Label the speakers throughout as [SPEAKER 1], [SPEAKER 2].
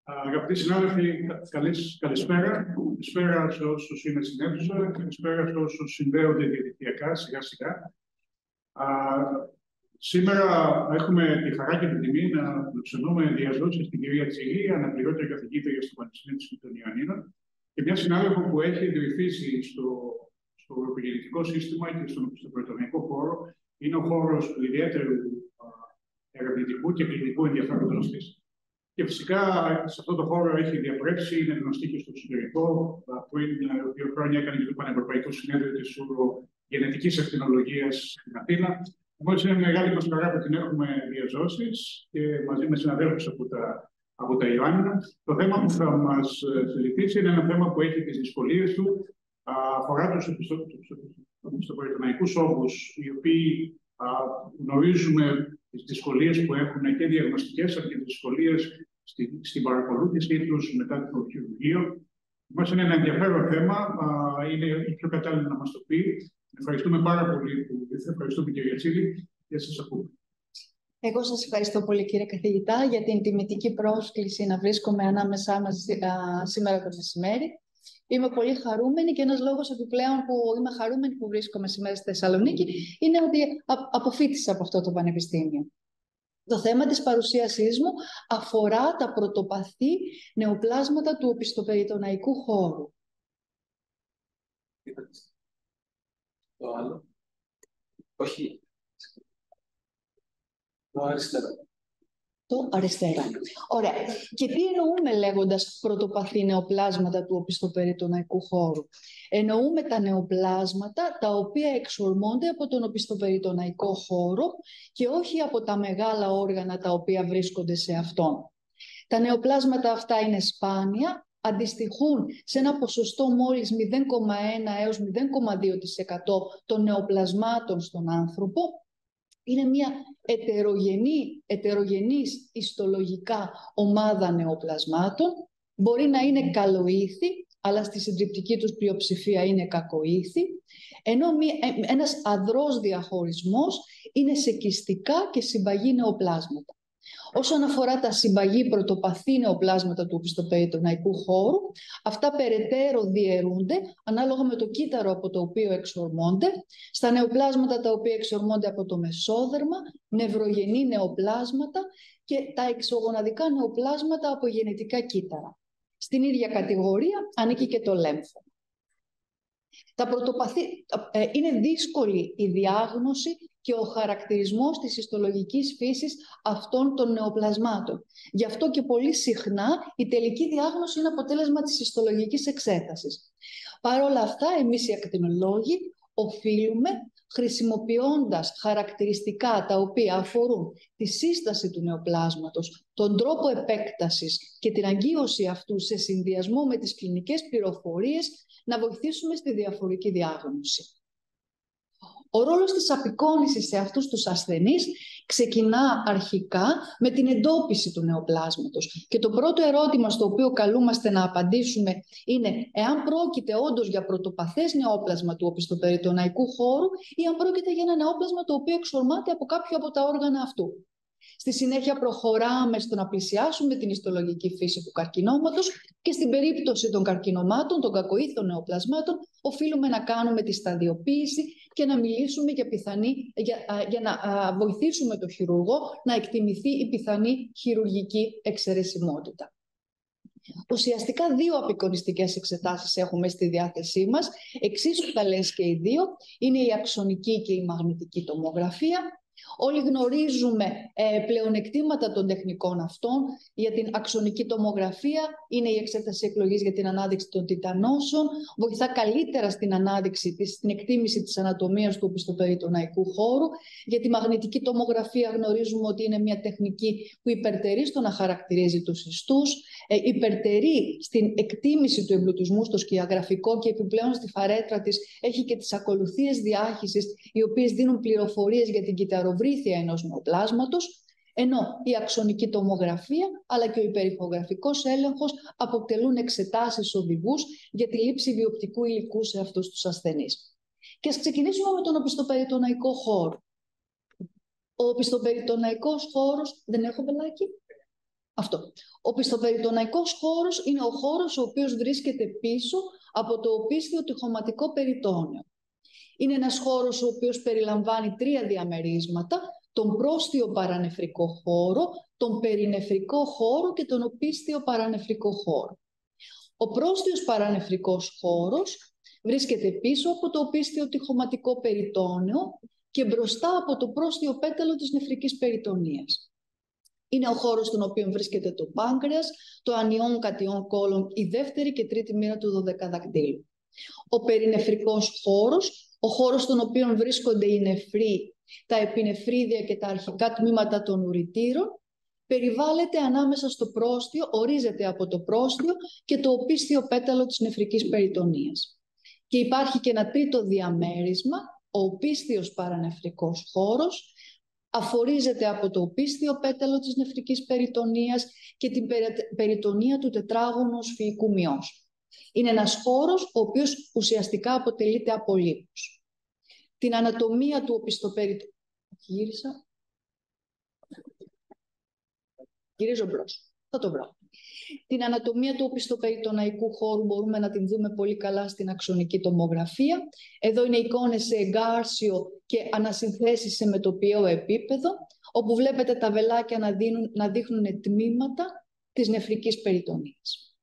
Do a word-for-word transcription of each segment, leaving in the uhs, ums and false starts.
[SPEAKER 1] Αγαπητοί συνάδελφοι, καλής, καλησπέρα. Καλησπέρα σε όσους είναι στην αίθουσα, καλησπέρα σε όσους συνδέονται διαδικτυακά σιγά-σιγά. Σήμερα έχουμε τη χαρά και την τιμή να φιλοξενούμε διαζώσεις την κυρία Τσίλη, αναπληρώτρια καθηγήτρια στο Πανεπιστήμιο των Ιωαννίνων, και μια συνάδελφο που έχει ιδρυθήσει στο, στο ευρωπαϊκό σύστημα και στον οπισθοπηρετοναϊκό χώρο. Είναι ο χώρος του ιδιαίτερου ερευνητικού και κλινικού ενδιαφέροντος της. Και φυσικά σε αυτό το χώρο έχει διαπρέψει, είναι γνωστή και στο εξωτερικό. Πριν δύο χρόνια έκανε και το Πανευρωπαϊκό Συνέδριο της Ουρογενετικής Ακτινολογίας στην Αθήνα. Επομένως, είναι μεγάλη μας χαρά που την έχουμε διαζώσεις και μαζί με συναδέλφους από τα, από τα Ιωάννινα. Το θέμα που θα μας συζητήσει είναι ένα θέμα που έχει τις δυσκολίες του. Αφορά τους οπισθοπηρετοναϊκούς όγκους, οι οποίοι α, γνωρίζουμε τις δυσκολίες που έχουν και διαγνωστικές, αλλά και τις δυσκολίες στη, στην παρακολούθησή τους μετά το χειρουργείο. Μας είναι ένα ενδιαφέρον θέμα, α, είναι η πιο κατάλληλη να μας το πει. Ευχαριστούμε πάρα πολύ που ήρθατε. Ευχαριστούμε, κυρία Τσίλη, και σας ακούμε.
[SPEAKER 2] Εγώ σας ευχαριστώ πολύ, κύριε καθηγητά, για την τιμητική πρόσκληση να βρίσκομαι ανάμεσά μας α, σήμερα το μεσημέρι. Είμαι πολύ χαρούμενη και ένας λόγος επιπλέον που είμαι χαρούμενη που βρίσκομαι σήμερα στη Θεσσαλονίκη είναι ότι αποφοίτησα από αυτό το πανεπιστήμιο. Το θέμα της παρουσίασής μου αφορά τα πρωτοπαθή νεοπλάσματα του οπισθοπεριτοναϊκού χώρου.
[SPEAKER 3] Το άλλο. Όχι. Το αριστερό.
[SPEAKER 2] Το αριστερό. Ωραία. Και τι εννοούμε λέγοντας πρωτοπαθή νεοπλάσματα του οπισθοπεριτοναϊκού χώρου? Εννοούμε τα νεοπλάσματα τα οποία εξορμώνται από τον οπισθοπεριτοναϊκό χώρο και όχι από τα μεγάλα όργανα τα οποία βρίσκονται σε αυτόν. Τα νεοπλάσματα αυτά είναι σπάνια, αντιστοιχούν σε ένα ποσοστό μόλις μηδέν κόμμα ένα έως μηδέν κόμμα δύο τοις εκατό των νεοπλασμάτων στον άνθρωπο. Είναι μια ετερογενή, ετερογενής ιστολογικά ομάδα νεοπλασμάτων. Μπορεί να είναι καλοήθη, αλλά στη συντριπτική τους πλειοψηφία είναι κακοήθη, ενώ ένας αδρός διαχωρισμός είναι σε κυστικά και συμπαγή νεοπλάσματα. Όσον αφορά τα συμπαγή πρωτοπαθή νεοπλάσματα του οπισθοπεριτοναϊκού χώρου, αυτά περαιτέρω διαιρούνται ανάλογα με το κύτταρο από το οποίο εξορμώνται, στα νεοπλάσματα τα οποία εξορμώνται από το μεσόδερμα, νευρογενή νεοπλάσματα και τα εξωγοναδικά νεοπλάσματα από γενετικά κύτταρα. Στην ίδια κατηγορία ανήκει και το λέμφο. Τα πρωτοπαθή, ε, είναι δύσκολη η διάγνωση και ο χαρακτηρισμός της ιστολογικής φύσης αυτών των νεοπλασμάτων. Γι' αυτό και πολύ συχνά η τελική διάγνωση είναι αποτέλεσμα της ιστολογικής εξέτασης. Παρ' όλα αυτά, εμείς οι ακτινολόγοι οφείλουμε, χρησιμοποιώντας χαρακτηριστικά τα οποία αφορούν τη σύσταση του νεοπλάσματος, τον τρόπο επέκτασης και την αγκίωση αυτού σε συνδυασμό με τις κλινικές πληροφορίες, να βοηθήσουμε στη διαφορική διάγνωση. Ο ρόλος της απεικόνησης σε αυτούς τους ασθενείς ξεκινά αρχικά με την εντόπιση του νεοπλάσματος. Και το πρώτο ερώτημα στο οποίο καλούμαστε να απαντήσουμε είναι εάν πρόκειται όντως για πρωτοπαθές νεόπλασμα του οπισθοπεριτοναϊκού χώρου ή αν πρόκειται για ένα νεόπλασμα το οποίο εξορμάται από κάποιο από τα όργανα αυτού. Στη συνέχεια προχωράμε στο να πλησιάσουμε την ιστολογική φύση του καρκινώματος και στην περίπτωση των καρκινωμάτων, των κακοήθων νεοπλασμάτων, οφείλουμε να κάνουμε τη σταδιοποίηση και να μιλήσουμε για, πιθανή, για, για να α, βοηθήσουμε τον χειρουργό να εκτιμηθεί η πιθανή χειρουργική εξαιρεσιμότητα. Ουσιαστικά δύο απεικονιστικές εξετάσεις έχουμε στη διάθεσή μας, εξίσου καλές και οι δύο, είναι η αξονική και η μαγνητική τομογραφία. Όλοι γνωρίζουμε ε, πλεονεκτήματα των τεχνικών αυτών. Για την αξονική τομογραφία είναι η εξέταση εκλογής για την ανάδειξη των τιτανώσεων. Βοηθά καλύτερα στην ανάδειξη, στην εκτίμηση της ανατομίας του οπισθοπεριτοναϊκού χώρου. Για τη μαγνητική τομογραφία γνωρίζουμε ότι είναι μια τεχνική που υπερτερεί στο να χαρακτηρίζει τους ιστούς, ε, υπερτερεί στην εκτίμηση του εμπλουτισμού στο σκιαγραφικό και επιπλέον στη φαρέτρα της έχει και τις ακολουθίες διάχυσης, οι οποίες δίνουν πληροφορίες για την κυταροβρύθια ενός νεοπλάσματος, ενώ η αξονική τομογραφία αλλά και ο υπερηχογραφικός έλεγχος αποτελούν εξετάσεις οδηγούς για τη λήψη βιοπτικού υλικού σε αυτούς τους ασθενείς. Και ας ξεκινήσουμε με τον οπισθοπεριτοναϊκό χώρο. Ο οπισθοπεριτοναϊκός χώρος, δεν έχω βελάκι, Αυτό. Ο οπισθοπεριτοναϊκός χώρος είναι ο χώρος ο οποίος βρίσκεται πίσω από το οπίσθιο τοιχωματικό περιτόνιο. Είναι ένας χώρος ο οποίος περιλαμβάνει τρία διαμερίσματα, τον πρόστιο παρανεφρικό χώρο, τον περινεφρικό χώρο και τον οπίσθιο παρανεφρικό χώρο. Ο πρόστιος παρανεφρικός χώρος βρίσκεται πίσω από το οπίσθιο τοιχωματικό περιτόνιο και μπροστά από το πρόστιο πέταλο της νεφρικής περιτονίας. Είναι ο χώρος στον οποίο βρίσκεται το πάγκρεας, το ανιόν κατιόν κόλον, η δεύτερη και τρίτη μοίρα του δωδεκαδακτύλου. Ο περινεφρικός χώρος, ο χώρος στον οποίο βρίσκονται οι νεφροί, τα επινεφρίδια και τα αρχικά τμήματα των ουρητήρων, περιβάλλεται ανάμεσα στο πρόστιο, ορίζεται από το πρόστιο και το οπίσθιο πέταλο της νεφρικής περιτονίας. Και υπάρχει και ένα τρίτο διαμέρισμα, ο οπίσθιος παρανεφρικός χώρος, αφορίζεται από το οπίσθιο πέταλο της νεφρικής περιτονίας και την περιτονία του τετράγωνου σφυϊκού μυός. Είναι ένας χώρος ο οποίος ουσιαστικά αποτελείται από λίπους. Την ανατομία του οπισθοπεριτοναϊκού... Γύρισα. Γυρίζω μπρος. Θα το βρω. Την ανατομία του οπισθοπεριτοναϊκού χώρου μπορούμε να την δούμε πολύ καλά στην αξονική τομογραφία. Εδώ είναι εικόνες σε εγκάρσιο και ανασυνθέσεις σε μετωπιαίο επίπεδο, όπου βλέπετε τα βελάκια να, δίνουν, να δείχνουν τμήματα της νεφρικής περιτονίας.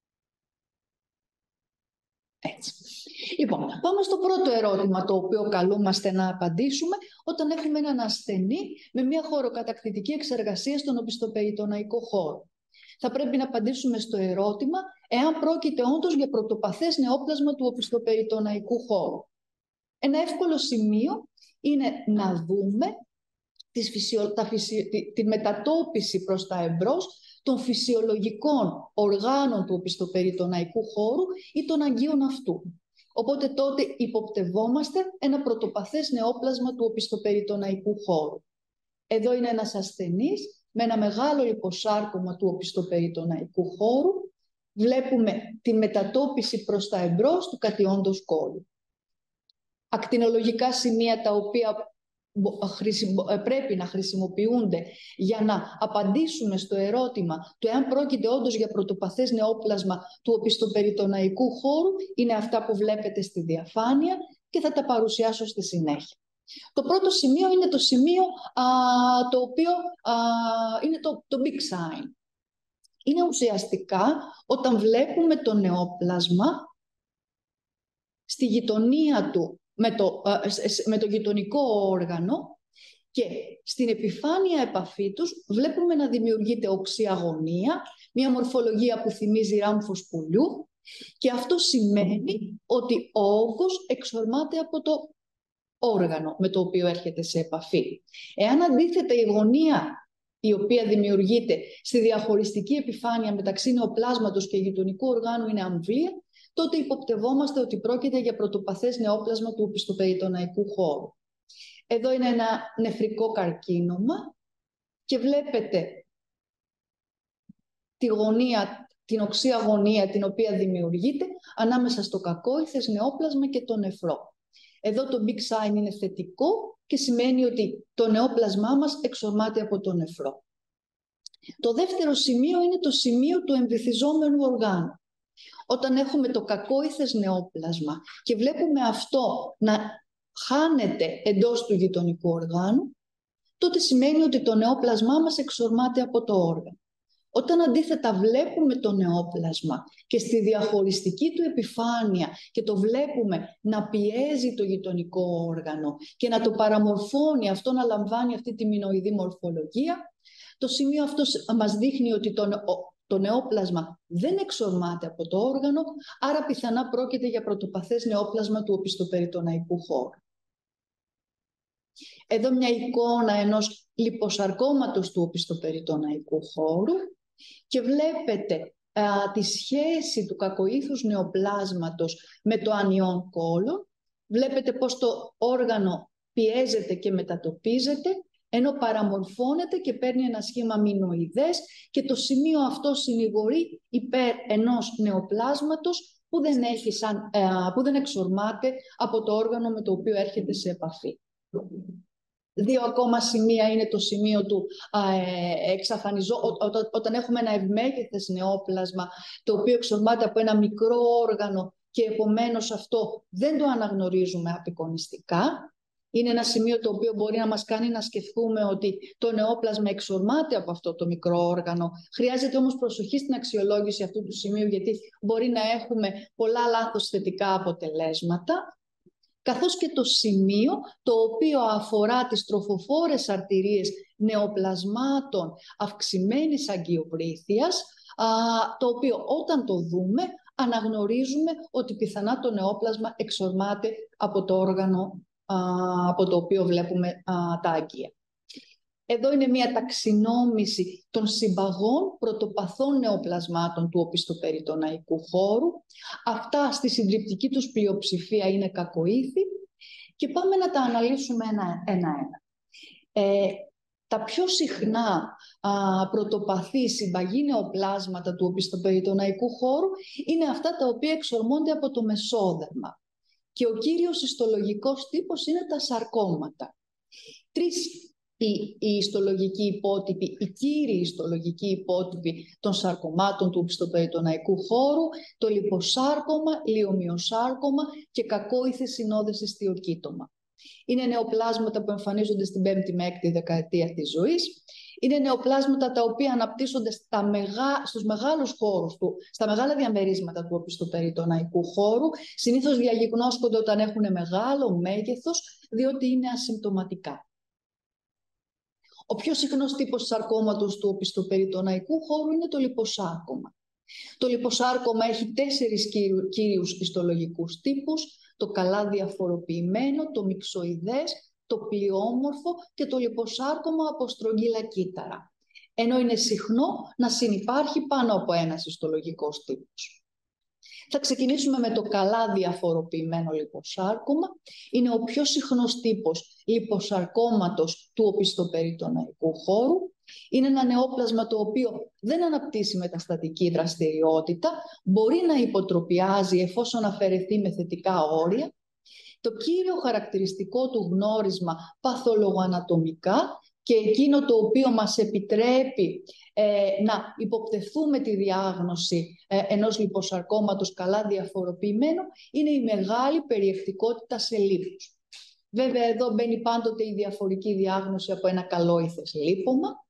[SPEAKER 2] Έτσι. Λοιπόν, πάμε στο πρώτο ερώτημα το οποίο καλούμαστε να απαντήσουμε όταν έχουμε έναν ασθενή με μια χωροκατακτητική εξεργασία στον οπισθοπεριτοναϊκό χώρο. Θα πρέπει να απαντήσουμε στο ερώτημα εάν πρόκειται όντως για πρωτοπαθές νεόπλασμα του οπισθοπεριτοναϊκού χώρου. Ένα εύκολο σημείο είναι να δούμε τις φυσιο... τα φυσιο... τη... τη μετατόπιση προς τα εμπρός των φυσιολογικών οργάνων του οπισθοπεριτοναϊκού χώρου ή των αγκίων αυτού. Οπότε τότε υποπτευόμαστε ένα πρωτοπαθές νεόπλασμα του οπισθοπεριτοναϊκού χώρου. Εδώ είναι ένας ασθενής με ένα μεγάλο λιποσάρκωμα του οπισθοπεριτοναϊκού χώρου. Βλέπουμε τη μετατόπιση προς τα εμπρός του κατιόντος κόλου. Ακτινολογικά σημεία τα οποία πρέπει να χρησιμοποιούνται για να απαντήσουμε στο ερώτημα του εάν πρόκειται όντως για πρωτοπαθές νεόπλασμα του οπισθοπεριτοναϊκού χώρου είναι αυτά που βλέπετε στη διαφάνεια και θα τα παρουσιάσω στη συνέχεια. Το πρώτο σημείο είναι το σημείο α, το οποίο α, είναι το, το big sign. Είναι ουσιαστικά όταν βλέπουμε το νεόπλασμα στη γειτονία του με το, α, με το γειτονικό όργανο και στην επιφάνεια επαφή τους βλέπουμε να δημιουργείται οξυαγωνία, μια μορφολογία που θυμίζει ράμφος πουλιού και αυτό σημαίνει ότι ο όγκος εξορμάται από το όργανο με το οποίο έρχεται σε επαφή. Εάν αντίθετα η γωνία η οποία δημιουργείται στη διαχωριστική επιφάνεια μεταξύ νεοπλάσματος και γειτονικού οργάνου είναι αμβλία, τότε υποπτευόμαστε ότι πρόκειται για πρωτοπαθές νεόπλασμα του οπισθοπεριτοναϊκού χώρου. Εδώ είναι ένα νεφρικό καρκίνωμα και βλέπετε τη γωνία, την οξύ αγωνία την οποία δημιουργείται ανάμεσα στο κακόηθες νεόπλασμα και το νεφρό. Εδώ το big sign είναι θετικό και σημαίνει ότι το νεόπλασμά μας εξορμάται από το νεφρό. Το δεύτερο σημείο είναι το σημείο του εμβυθιζόμενου οργάνου. Όταν έχουμε το κακόηθες νεόπλασμα και βλέπουμε αυτό να χάνεται εντός του γειτονικού οργάνου, τότε σημαίνει ότι το νεόπλασμά μας εξορμάται από το όργανο. Όταν αντίθετα βλέπουμε το νεόπλασμα και στη διαχωριστική του επιφάνεια και το βλέπουμε να πιέζει το γειτονικό όργανο και να το παραμορφώνει, αυτό να λαμβάνει αυτή τη μινοειδή μορφολογία, το σημείο αυτό μας δείχνει ότι το, το νεόπλασμα δεν εξορμάται από το όργανο, άρα πιθανά πρόκειται για πρωτοπαθές νεόπλασμα του οπισθοπεριτοναϊκού χώρου. Εδώ μια εικόνα ενός λιποσαρκώματος του οπισθοπεριτοναϊκού χώρου και βλέπετε α, τη σχέση του κακοήθους νεοπλάσματος με το ανιόν κόλον. Βλέπετε πως το όργανο πιέζεται και μετατοπίζεται, ενώ παραμορφώνεται και παίρνει ένα σχήμα μινοειδές και το σημείο αυτό συνηγορεί υπέρ ενός νεοπλάσματος που δεν, έχει σαν, α, που δεν εξορμάται από το όργανο με το οποίο έρχεται σε επαφή. Δύο ακόμα σημεία είναι το σημείο του ε, εξαφανιζό, ό, ό, ό, όταν έχουμε ένα ευμέγεθες νεόπλασμα, το οποίο εξορμάται από ένα μικρό όργανο και επομένως αυτό δεν το αναγνωρίζουμε απεικονιστικά. Είναι ένα σημείο το οποίο μπορεί να μας κάνει να σκεφτούμε ότι το νεόπλασμα εξορμάται από αυτό το μικρό όργανο. Χρειάζεται όμως προσοχή στην αξιολόγηση αυτού του σημείου, γιατί μπορεί να έχουμε πολλά λάθος θετικά αποτελέσματα. Καθώς και το σημείο το οποίο αφορά τις τροφοφόρες αρτηρίες νεοπλασμάτων αυξημένης αγκιοβρύθειας, το οποίο όταν το δούμε αναγνωρίζουμε ότι πιθανά το νεόπλασμα εξορμάται από το όργανο από το οποίο βλέπουμε τα αγκία. Εδώ είναι μια ταξινόμηση των συμπαγών πρωτοπαθών νεοπλασμάτων του οπισθοπεριτοναϊκού χώρου. Αυτά στη συντριπτική τους πλειοψηφία είναι κακοήθη και πάμε να τα αναλύσουμε ένα-ένα. Ε, τα πιο συχνά α, πρωτοπαθή συμπαγή νεοπλάσματα του οπισθοπεριτοναϊκού χώρου είναι αυτά τα οποία εξορμώνται από το μεσόδερμα. Και ο κύριος ιστολογικός τύπος είναι τα σαρκώματα. Τρεις οι, οι ιστολογικοί υπότυποι, οι κύριοι ιστολογικοί υπότυποι των σαρκωμάτων του οπισθοπεριτοναϊκού χώρου, το λιποσάρκωμα, λιομυοσάρκωμα και κακόηθη συνόδεση ιστιοκύτωμα. Είναι νεοπλάσματα που εμφανίζονται στην πέμπτη με έκτη δεκαετία της ζωής. Είναι νεοπλάσματα τα οποία αναπτύσσονται στα μεγά, στους μεγάλους χώρους του, στα μεγάλα διαμερίσματα του οπισθοπεριτοναϊκού χώρου. Συνήθως διαγιγνώσκονται όταν έχουν μεγάλο μέγεθος, διότι είναι ασυμπτωματικά. Ο πιο συχνός τύπος σαρκώματος του οπισθοπεριτοναϊκού χώρου είναι το λιποσάρκωμα. Το λιποσάρκωμα έχει τέσσερις κύριους ιστολογικούς τύπους: το καλά διαφοροποιημένο, το μυξοειδές, το πλειόμορφο και το λιποσάρκωμα από στρογγύλα κύτταρα. Ενώ είναι συχνό να συνυπάρχει πάνω από ένας ιστολογικός τύπος. Θα ξεκινήσουμε με το καλά διαφοροποιημένο λιποσάρκωμα. Είναι ο πιο συχνός τύπος λιποσαρκώματος του οπισθοπεριτοναϊκού χώρου. Είναι ένα νεόπλασμα το οποίο δεν αναπτύσσει μεταστατική δραστηριότητα, μπορεί να υποτροπιάζει εφόσον αφαιρεθεί με θετικά όρια. Το κύριο χαρακτηριστικό του γνώρισμα παθολογοανατομικά και εκείνο το οποίο μας επιτρέπει ε, να υποπτευθούμε τη διάγνωση ε, ενός λιποσαρκώματος καλά διαφοροποιημένου είναι η μεγάλη περιεκτικότητα σε λίπους. Βέβαια εδώ μπαίνει πάντοτε η διαφορική διάγνωση από ένα καλόηθες λίπομα.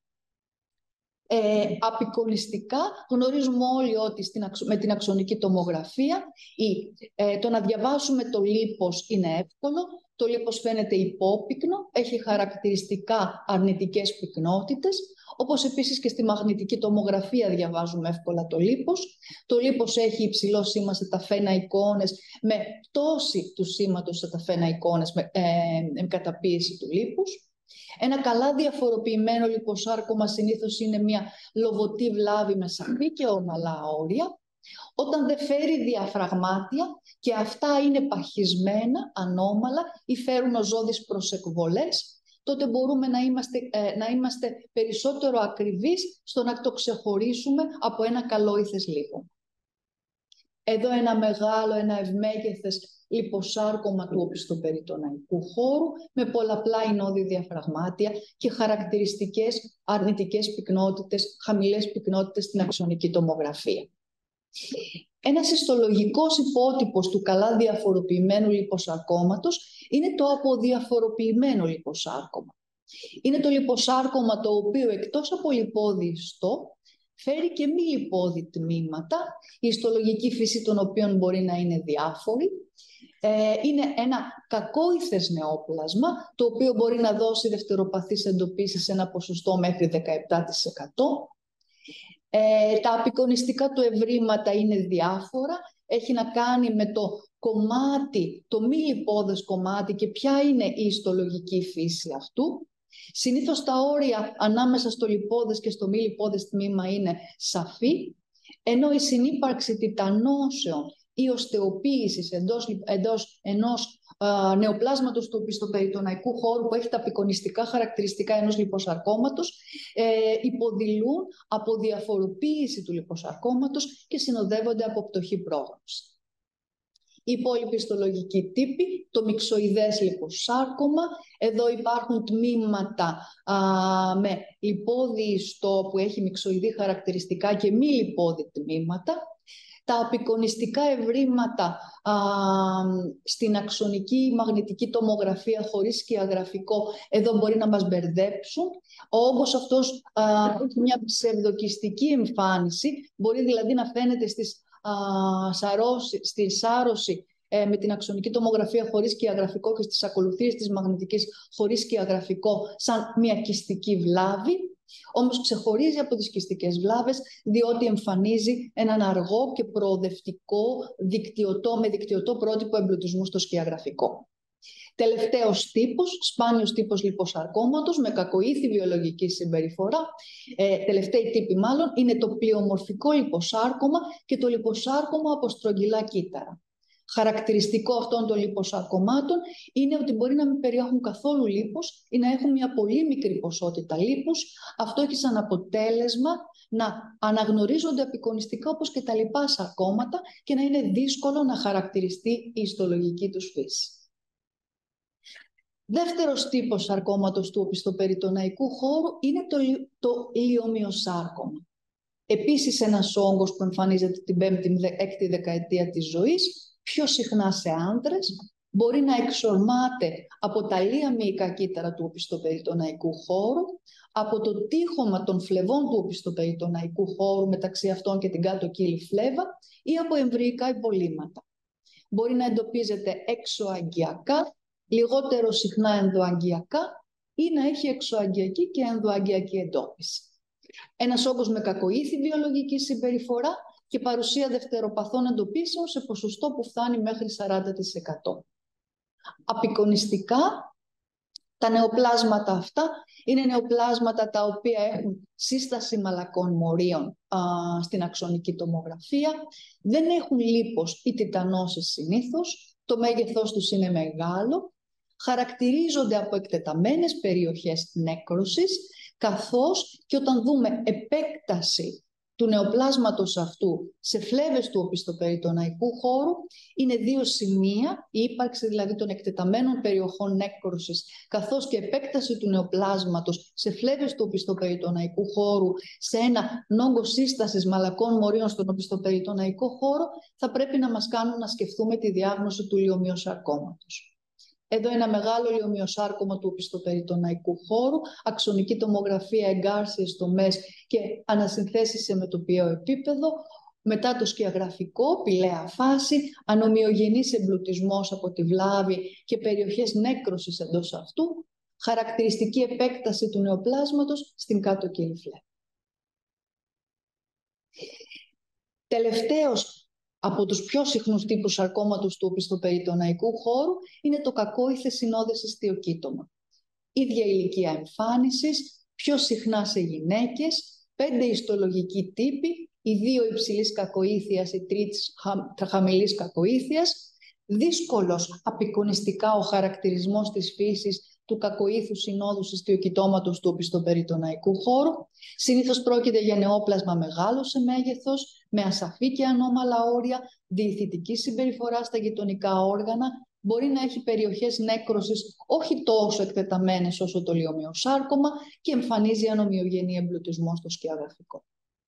[SPEAKER 2] Ε, απεικονιστικά γνωρίζουμε όλοι ότι στην, με την αξονική τομογραφία ή, ε, το να διαβάσουμε το λίπος είναι εύκολο. Το λίπος φαίνεται υπόπυκνο, έχει χαρακτηριστικά αρνητικές πυκνότητες, όπως επίσης και στη μαγνητική τομογραφία διαβάζουμε εύκολα το λίπος. Το λίπος έχει υψηλό σήμα σε ταφένα εικόνες με πτώση του σήματος σε ταφένα εικόνες με, ε, με καταπίεση του λίπους. Ένα καλά διαφοροποιημένο λιποσάρκωμα συνήθως είναι μια λοβωτή βλάβη με σαφή και ομαλά όρια. Όταν δεν φέρει διαφραγμάτια και αυτά είναι παχυσμένα, ανώμαλα ή φέρουν οζώδεις προς εκβολές, τότε μπορούμε να είμαστε, ε, να είμαστε περισσότερο ακριβείς στο να το ξεχωρίσουμε από ένα καλόηθες λίπωμα. Εδώ ένα μεγάλο, ένα ευμέγεθες λιποσάρκωμα του οπισθοπεριτοναϊκού χώρου με πολλαπλά εινώδη διαφραγμάτια και χαρακτηριστικές αρνητικές πυκνότητες, χαμηλές πυκνότητες στην αξονική τομογραφία. Ένας ιστολογικός υπότυπος του καλά διαφοροποιημένου λιποσαρκώματος είναι το αποδιαφοροποιημένο λιποσάρκωμα. Είναι το λιποσάρκωμα το οποίο εκτός από λιπόδι ιστό φέρει και μη λιπόδι τμήματα, η ιστολογική φύση των οποίων μπορεί να είναι διάφορη. Ε, είναι ένα κακόηθες νεόπλασμα, το οποίο μπορεί να δώσει δευτεροπαθείς εντοπίσεις σε ένα ποσοστό μέχρι δεκαεπτά τοις εκατό. Ε, τα απεικονιστικά του ευρήματα είναι διάφορα. Έχει να κάνει με το κομμάτι, το μη λιπόδες κομμάτι και ποια είναι η ιστολογική φύση αυτού. Συνήθως τα όρια ανάμεσα στο λιπόδες και στο μη λιπόδες τμήμα είναι σαφή, ενώ η συνύπαρξη τιτανώσεων ή οστεοποίησης εντός, εντός ενός α, νεοπλάσματος του οπισθοπεριτοναϊκού χώρου που έχει τα απεικονιστικά χαρακτηριστικά ενός λιποσαρκώματος ε, υποδηλούν από διαφοροποίηση του λιποσαρκώματος και συνοδεύονται από πτωχή πρόγνωση. Οι υπόλοιποι ιστολογικοί τύποι, το μυξοειδές λιποσάρκωμα. Εδώ υπάρχουν τμήματα α, με λιπόδι ιστό που έχει μυξοειδή χαρακτηριστικά και μη λιπόδι τμήματα. Τα απεικονιστικά ευρήματα α, στην αξονική μαγνητική τομογραφία χωρίς σκιαγραφικό, εδώ μπορεί να μας μπερδέψουν. Ο όγκος αυτός α, έχει μια ψευδοκιστική εμφάνιση, μπορεί δηλαδή να φαίνεται στις, α, σαρώσει, στη σάρωση ε, με την αξονική τομογραφία χωρίς σκιαγραφικό και στις ακολουθίες της μαγνητικής χωρίς σκιαγραφικό σαν μια κιστική βλάβη. Όμως ξεχωρίζει από τις κιστικές βλάβες, διότι εμφανίζει έναν αργό και προοδευτικό δικτυωτό, με δικτυωτό πρότυπο εμπλουτισμού στο σκιαγραφικό. Τελευταίος τύπος, σπάνιος τύπος λιποσαρκώματος με κακοήθη βιολογική συμπεριφορά. Ε, τελευταίοι τύποι μάλλον είναι το πλειομορφικό λιποσάρκωμα και το λιποσάρκωμα από στρογγυλά κύτταρα. Χαρακτηριστικό αυτών των λιποσαρκωμάτων είναι ότι μπορεί να μην περιέχουν καθόλου λίπος ή να έχουν μια πολύ μικρή ποσότητα λίπους. Αυτό έχει σαν αποτέλεσμα να αναγνωρίζονται απεικονιστικά όπως και τα λοιπά σαρκώματα και να είναι δύσκολο να χαρακτηριστεί η ιστολογική τους φύση. Δεύτερος τύπος σαρκώματος του οπισθοπεριτοναϊκού χώρου είναι το, το λιομυοσάρκωμα. Επίσης ένας όγκος που εμφανίζεται την πέμπτη με έκτη δεκαετία της ζωής, πιο συχνά σε άντρες, μπορεί να εξορμάται από τα λία μυϊκά κύτταρα του οπισθοπεριτοναϊκού χώρου, από το τείχομα των φλεβών του οπισθοπεριτοναϊκού χώρου μεταξύ αυτών και την κάτω κύλη φλέβα ή από εμβρυϊκά υπολείμματα. Μπορεί να εντοπίζεται εξωαγγειακά, λιγότερο συχνά ενδοαγγειακά ή να έχει εξωαγγειακή και ενδοαγγειακή εντόπιση. Ένας όγκος με κακοήθη βιολογική συμπεριφορά και παρουσία δευτεροπαθών εντοπίσεων σε ποσοστό που φτάνει μέχρι σαράντα τοις εκατό. Απεικονιστικά, τα νεοπλάσματα αυτά είναι νεοπλάσματα τα οποία έχουν σύσταση μαλακών μορίων α, στην αξονική τομογραφία, δεν έχουν λίπος ή τιτανώσεις συνήθως, το μέγεθός τους είναι μεγάλο, χαρακτηρίζονται από εκτεταμένες περιοχές νέκρωσης, καθώς και όταν δούμε επέκταση του νεοπλάσματος αυτού σε φλέβες του οπισθοπεριτοναϊκού χώρου, είναι δύο σημεία, η ύπαρξη δηλαδή των εκτεταμένων περιοχών νέκρωσης, καθώς και επέκταση του νεοπλάσματος σε φλέβες του οπισθοπεριτοναϊκού χώρου, σε ένα όγκο σύστασης μαλακών μορίων στον οπισθοπεριτοναϊκό χώρο, θα πρέπει να μας κάνουν να σκεφτούμε τη διάγνωση του λιομυοσαρκώματος. Εδώ ένα μεγάλο λιομυοσάρκωμα του οπισθοπεριτοναϊκού χώρου, αξονική τομογραφία, εγκάρσιες τομές και ανασυνθέσεις σε μετωπιαίο επίπεδο. Μετά το σκιαγραφικό, πηλαία φάση, ανομοιογενής εμπλουτισμός από τη βλάβη και περιοχές νέκρωσης εντός αυτού, χαρακτηριστική επέκταση του νεοπλάσματος στην κάτω κύλη φλέβα. Τελευταίος από τους πιο συχνούς τύπους σαρκώματος του οπισθοπεριτοναϊκού χώρου είναι το κακόηθε συνόδες ιστιοκύττωμα. Ίδια ηλικία εμφάνισης, πιο συχνά σε γυναίκες, πέντε ιστολογικοί τύποι, οι δύο υψηλής κακοήθειας, οι τρεις χαμηλής κακοήθειας, δύσκολος απεικονιστικά ο χαρακτηρισμός της φύσης του κακοήθου συνόδου ιστιοκυτώματος του οπισθοπεριτοναϊκού χώρου. Συνήθως πρόκειται για νεόπλασμα μεγάλο σε μέγεθος, με ασαφή και ανώμαλα όρια, διηθητική συμπεριφορά στα γειτονικά όργανα, μπορεί να έχει περιοχές νέκρωσης όχι τόσο εκτεταμένες όσο το λιομυοσάρκωμα και εμφανίζει ανομοιογενή εμπλουτισμό στο σκιαγραφικό.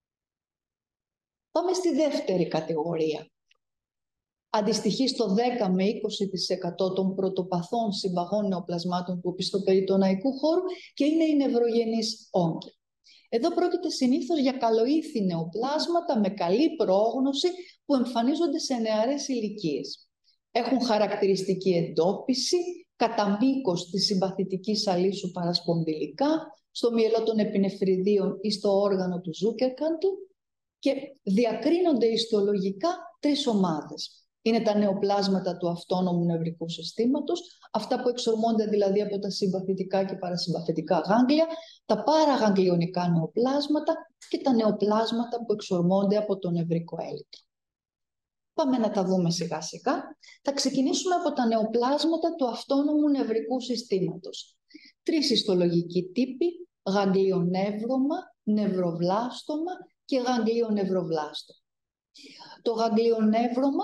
[SPEAKER 2] Πάμε στη δεύτερη κατηγορία. Αντιστοιχεί στο δέκα με είκοσι τοις εκατό των πρωτοπαθών συμπαγών νεοπλασμάτων του οπισθοπεριτοναϊκού χώρου και είναι οι νευρογενείς όγκοι. Εδώ πρόκειται συνήθως για καλοήθη νεοπλάσματα με καλή πρόγνωση που εμφανίζονται σε νεαρές ηλικίες. Έχουν χαρακτηριστική εντόπιση κατά μήκος της συμπαθητικής αλήσου παρασπονδυλικά, στο μυελό των επινεφριδίων ή στο όργανο του Ζούκερκαντου και διακρίνονται ιστολογικά τρεις ομάδες. Είναι τα νεοπλάσματα του αυτόνομου νευρικού συστήματος, αυτά που εξορμώνται δηλαδή από τα συμπαθητικά και παρασυμπαθητικά γάγγλια, τα παραγαγγλιονικά νεοπλάσματα και τα νεοπλάσματα που εξορμώνται από το νευρικό έλικο. Πάμε να τα δούμε σιγά σιγά. Θα ξεκινήσουμε από τα νεοπλάσματα του αυτόνομου νευρικού συστήματος. Τρεις ιστολογικοί τύποι, γαγγλιονεύρωμα, νευροβλάστομα και γαγγλιονευροβλάστομα. Το γαγγλιονεύρωμα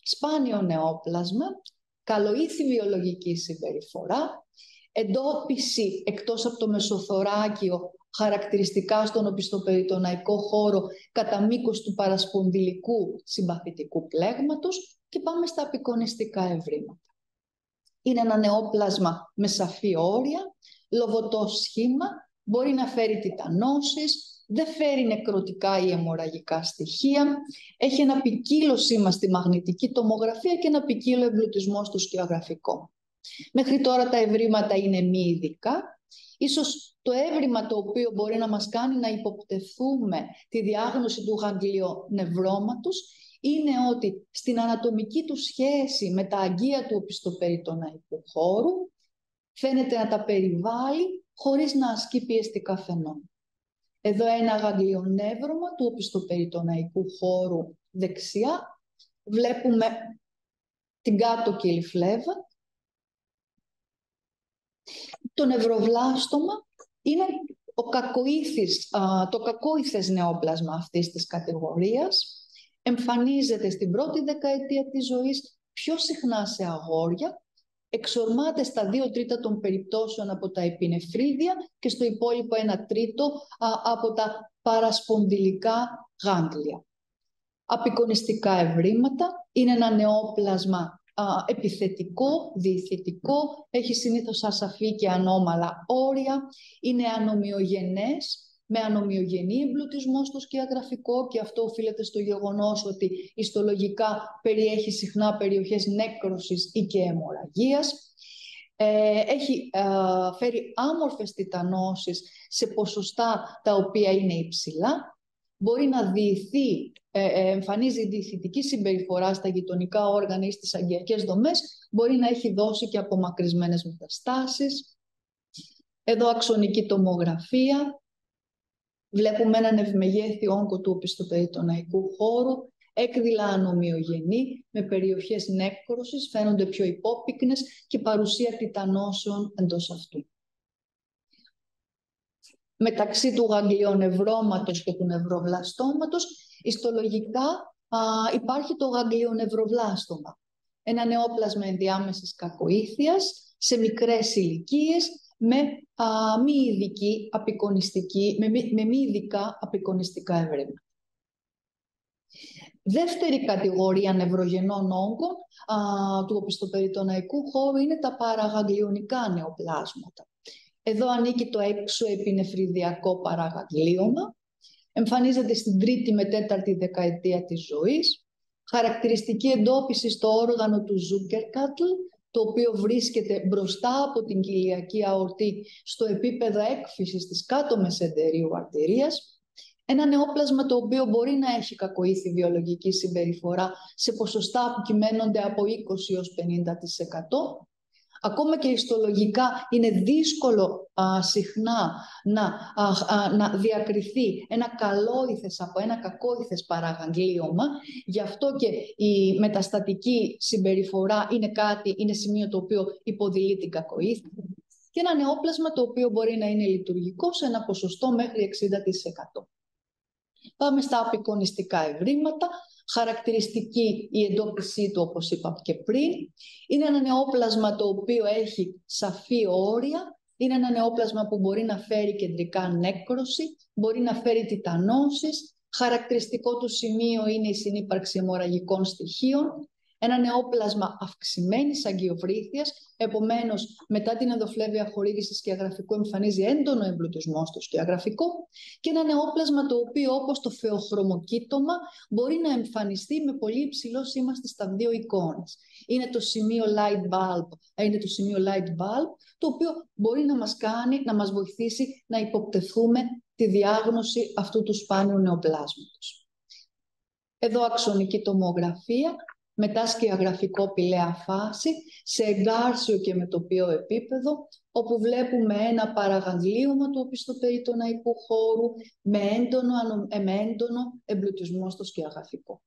[SPEAKER 2] σπάνιο νεόπλασμα, καλοήθη βιολογική συμπεριφορά, εντόπιση εκτός από το μεσοθωράκιο χαρακτηριστικά στον οπισθοπεριτοναϊκό χώρο κατά μήκος του παρασπονδυλικού συμπαθητικού πλέγματος και πάμε στα απεικονιστικά ευρήματα. Είναι ένα νεόπλασμα με σαφή όρια, λοβωτό σχήμα, μπορεί να φέρει τιτανώσεις, δεν φέρει νεκρωτικά ή αιμορραγικά στοιχεία, έχει ένα ποικίλο σήμα στη μαγνητική τομογραφία και ένα ποικίλο εμπλουτισμό στο σκιογραφικό. Μέχρι τώρα τα ευρήματα είναι μη ειδικά. Ίσως το έβριμα το οποίο μπορεί να μας κάνει να υποπτευθούμε τη διάγνωση του γαγγλιονευρώματος είναι ότι στην ανατομική του σχέση με τα αγκία του οπισθοπεριτοναϊκού χώρου φαίνεται να τα περιβάλλει χωρίς να ασκεί πιεστικά φαινόμενα. Εδώ ένα γαγγλιονεύρωμα του οπισθοπεριτοναϊκού χώρου δεξιά. Βλέπουμε την κάτω κυλιφλέβα. Το νευροβλάστομα είναι ο κακοήθης, α, το κακόήθες νεόπλασμα αυτής της κατηγορίας. Εμφανίζεται στην πρώτη δεκαετία της ζωής, πιο συχνά σε αγόρια, εξορμάται στα δύο τρίτα των περιπτώσεων από τα επινεφρίδια και στο υπόλοιπο ένα τρίτο α, από τα παρασπονδυλικά γάγγλια. Απεικονιστικά ευρήματα, είναι ένα νεόπλασμα α, επιθετικό, διηθητικό, έχει συνήθως ασαφή και ανώμαλα όρια, είναι ανομοιογενές, με ανομοιογενή εμπλουτισμό στο σκιαγραφικό και αυτό οφείλεται στο γεγονός ότι ιστολογικά περιέχει συχνά περιοχές νέκρωσης ή και αιμορραγίας. Ε, έχει ε, φέρει άμορφες τιτανώσεις σε ποσοστά τα οποία είναι υψηλά. Μπορεί να διηθεί, ε, εμφανίζει διηθητική συμπεριφορά στα γειτονικά όργανα ή στις αγκιακές δομές, μπορεί να έχει δώσει και απομακρυσμένες μεταστάσεις. Εδώ αξονική τομογραφία. Βλέπουμε έναν ευμεγέθη όγκο του οπισθοπεριτοναϊκού χώρου, έκδηλα ανομοιογενή, με περιοχές νέκρωσης, φαίνονται πιο υπόπυκνες και παρουσία τιτανώσεων εντός αυτού. Μεταξύ του γαγγλιονευρώματος και του νευροβλαστώματος, ιστολογικά α, υπάρχει το γαγγλιονευροβλάστωμα. Ένα νεόπλασμα ενδιάμεσης κακοήθειας, σε μικρές ηλικίες, με α, μη ειδική απεικονιστική, με, με μη ειδικά απεικονιστικά ευρήματα. Δεύτερη κατηγορία νευρογενών όγκων α, του οπισθοπεριτοναϊκού χώρου είναι τα παραγαγγλιονικά νεοπλάσματα. Εδώ ανήκει το έξω επινεφριδιακό παραγαγγλίωμα. Εμφανίζεται στην τρίτη με τέταρτη δεκαετία της ζωής. Χαρακτηριστική εντόπιση στο όργανο του Ζούκερκατλ, το οποίο βρίσκεται μπροστά από την κοιλιακή αορτή στο επίπεδο έκφυσης της κάτω μεσεντερίου αρτηρίας. Ένα νεόπλασμα το οποίο μπορεί να έχει κακοήθη βιολογική συμπεριφορά σε ποσοστά που κυμαίνονται από είκοσι έως πενήντα τοις εκατό. Ακόμα και ιστολογικά είναι δύσκολο α, συχνά να, α, α, να διακριθεί ένα καλόήθες από ένα κακόήθες παραγαγγλίωμα. Γι' αυτό και η μεταστατική συμπεριφορά είναι κάτι, είναι σημείο το οποίο υποδηλεί την κακοήθη. Και ένα νεόπλασμα το οποίο μπορεί να είναι λειτουργικό σε ένα ποσοστό μέχρι εξήντα τοις εκατό. Πάμε στα απεικονιστικά ευρήματα. Χαρακτηριστική η εντόπισή του, όπως είπα και πριν. Είναι ένα νεόπλασμα το οποίο έχει σαφή όρια. Είναι ένα νεόπλασμα που μπορεί να φέρει κεντρικά νέκρωση, μπορεί να φέρει τιτανώσεις. Χαρακτηριστικό του σημείο είναι η συνύπαρξη αιμορραγικών στοιχείων. Ένα νεόπλασμα αυξημένης αγκιοβρύθειας, επομένως μετά την ενδοφλέβεια χορήγηση σκιαγραφικού εμφανίζει έντονο εμπλουτισμό στο σκιαγραφικό και ένα νεόπλασμα το οποίο όπως το φεοχρωμοκύττωμα μπορεί να εμφανιστεί με πολύ υψηλό σήμα στις τα δύο εικόνες. Είναι το σημείο light bulb, είναι το σημείο light bulb, το οποίο μπορεί να μας κάνει, να μας βοηθήσει να υποπτευθούμε τη διάγνωση αυτού του σπάνιου νεοπλάσματος. Εδώ αξονική τομογραφία. Μετά σκιαγραφικό πηλαία φάση, σε εγκάρσιο και μετοπείο επίπεδο, όπου βλέπουμε ένα παραγαγγλίωμα του οπισθοπεριτοναϊκού χώρου με έντονο, με έντονο εμπλουτισμό στο σκιαγραφικό.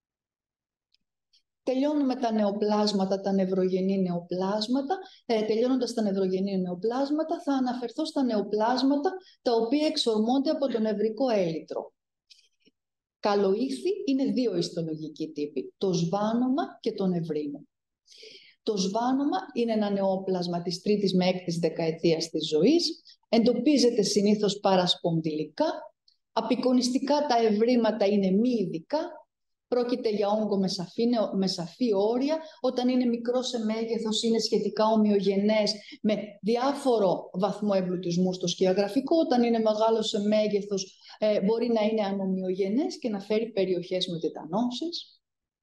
[SPEAKER 2] Τελειώνουμε τα νεοπλάσματα, τα νευρογενή νεοπλάσματα. Ε, τελειώνοντας τα νευρογενή νεοπλάσματα, θα αναφερθώ στα νεοπλάσματα τα οποία εξορμώνται από το νευρικό έλιτρο. Καλοήθη είναι δύο ιστολογικοί τύποι, το σβάνομα και το νευρίνο. Το σβάνομα είναι ένα νεόπλασμα της τρίτης με έκτης δεκαετίας της ζωής, εντοπίζεται συνήθως παρασπονδυλικά, απεικονιστικά τα ευρήματα είναι μη ειδικά, πρόκειται για όγκο με σαφή, με σαφή όρια, όταν είναι μικρό σε μέγεθος είναι σχετικά ομοιογενές με διάφορο βαθμό εμπλουτισμού στο σκιαγραφικό, όταν είναι μεγάλο σε μέγεθος ε, μπορεί να είναι ανομοιογενές και να φέρει περιοχές με τετανώσεις.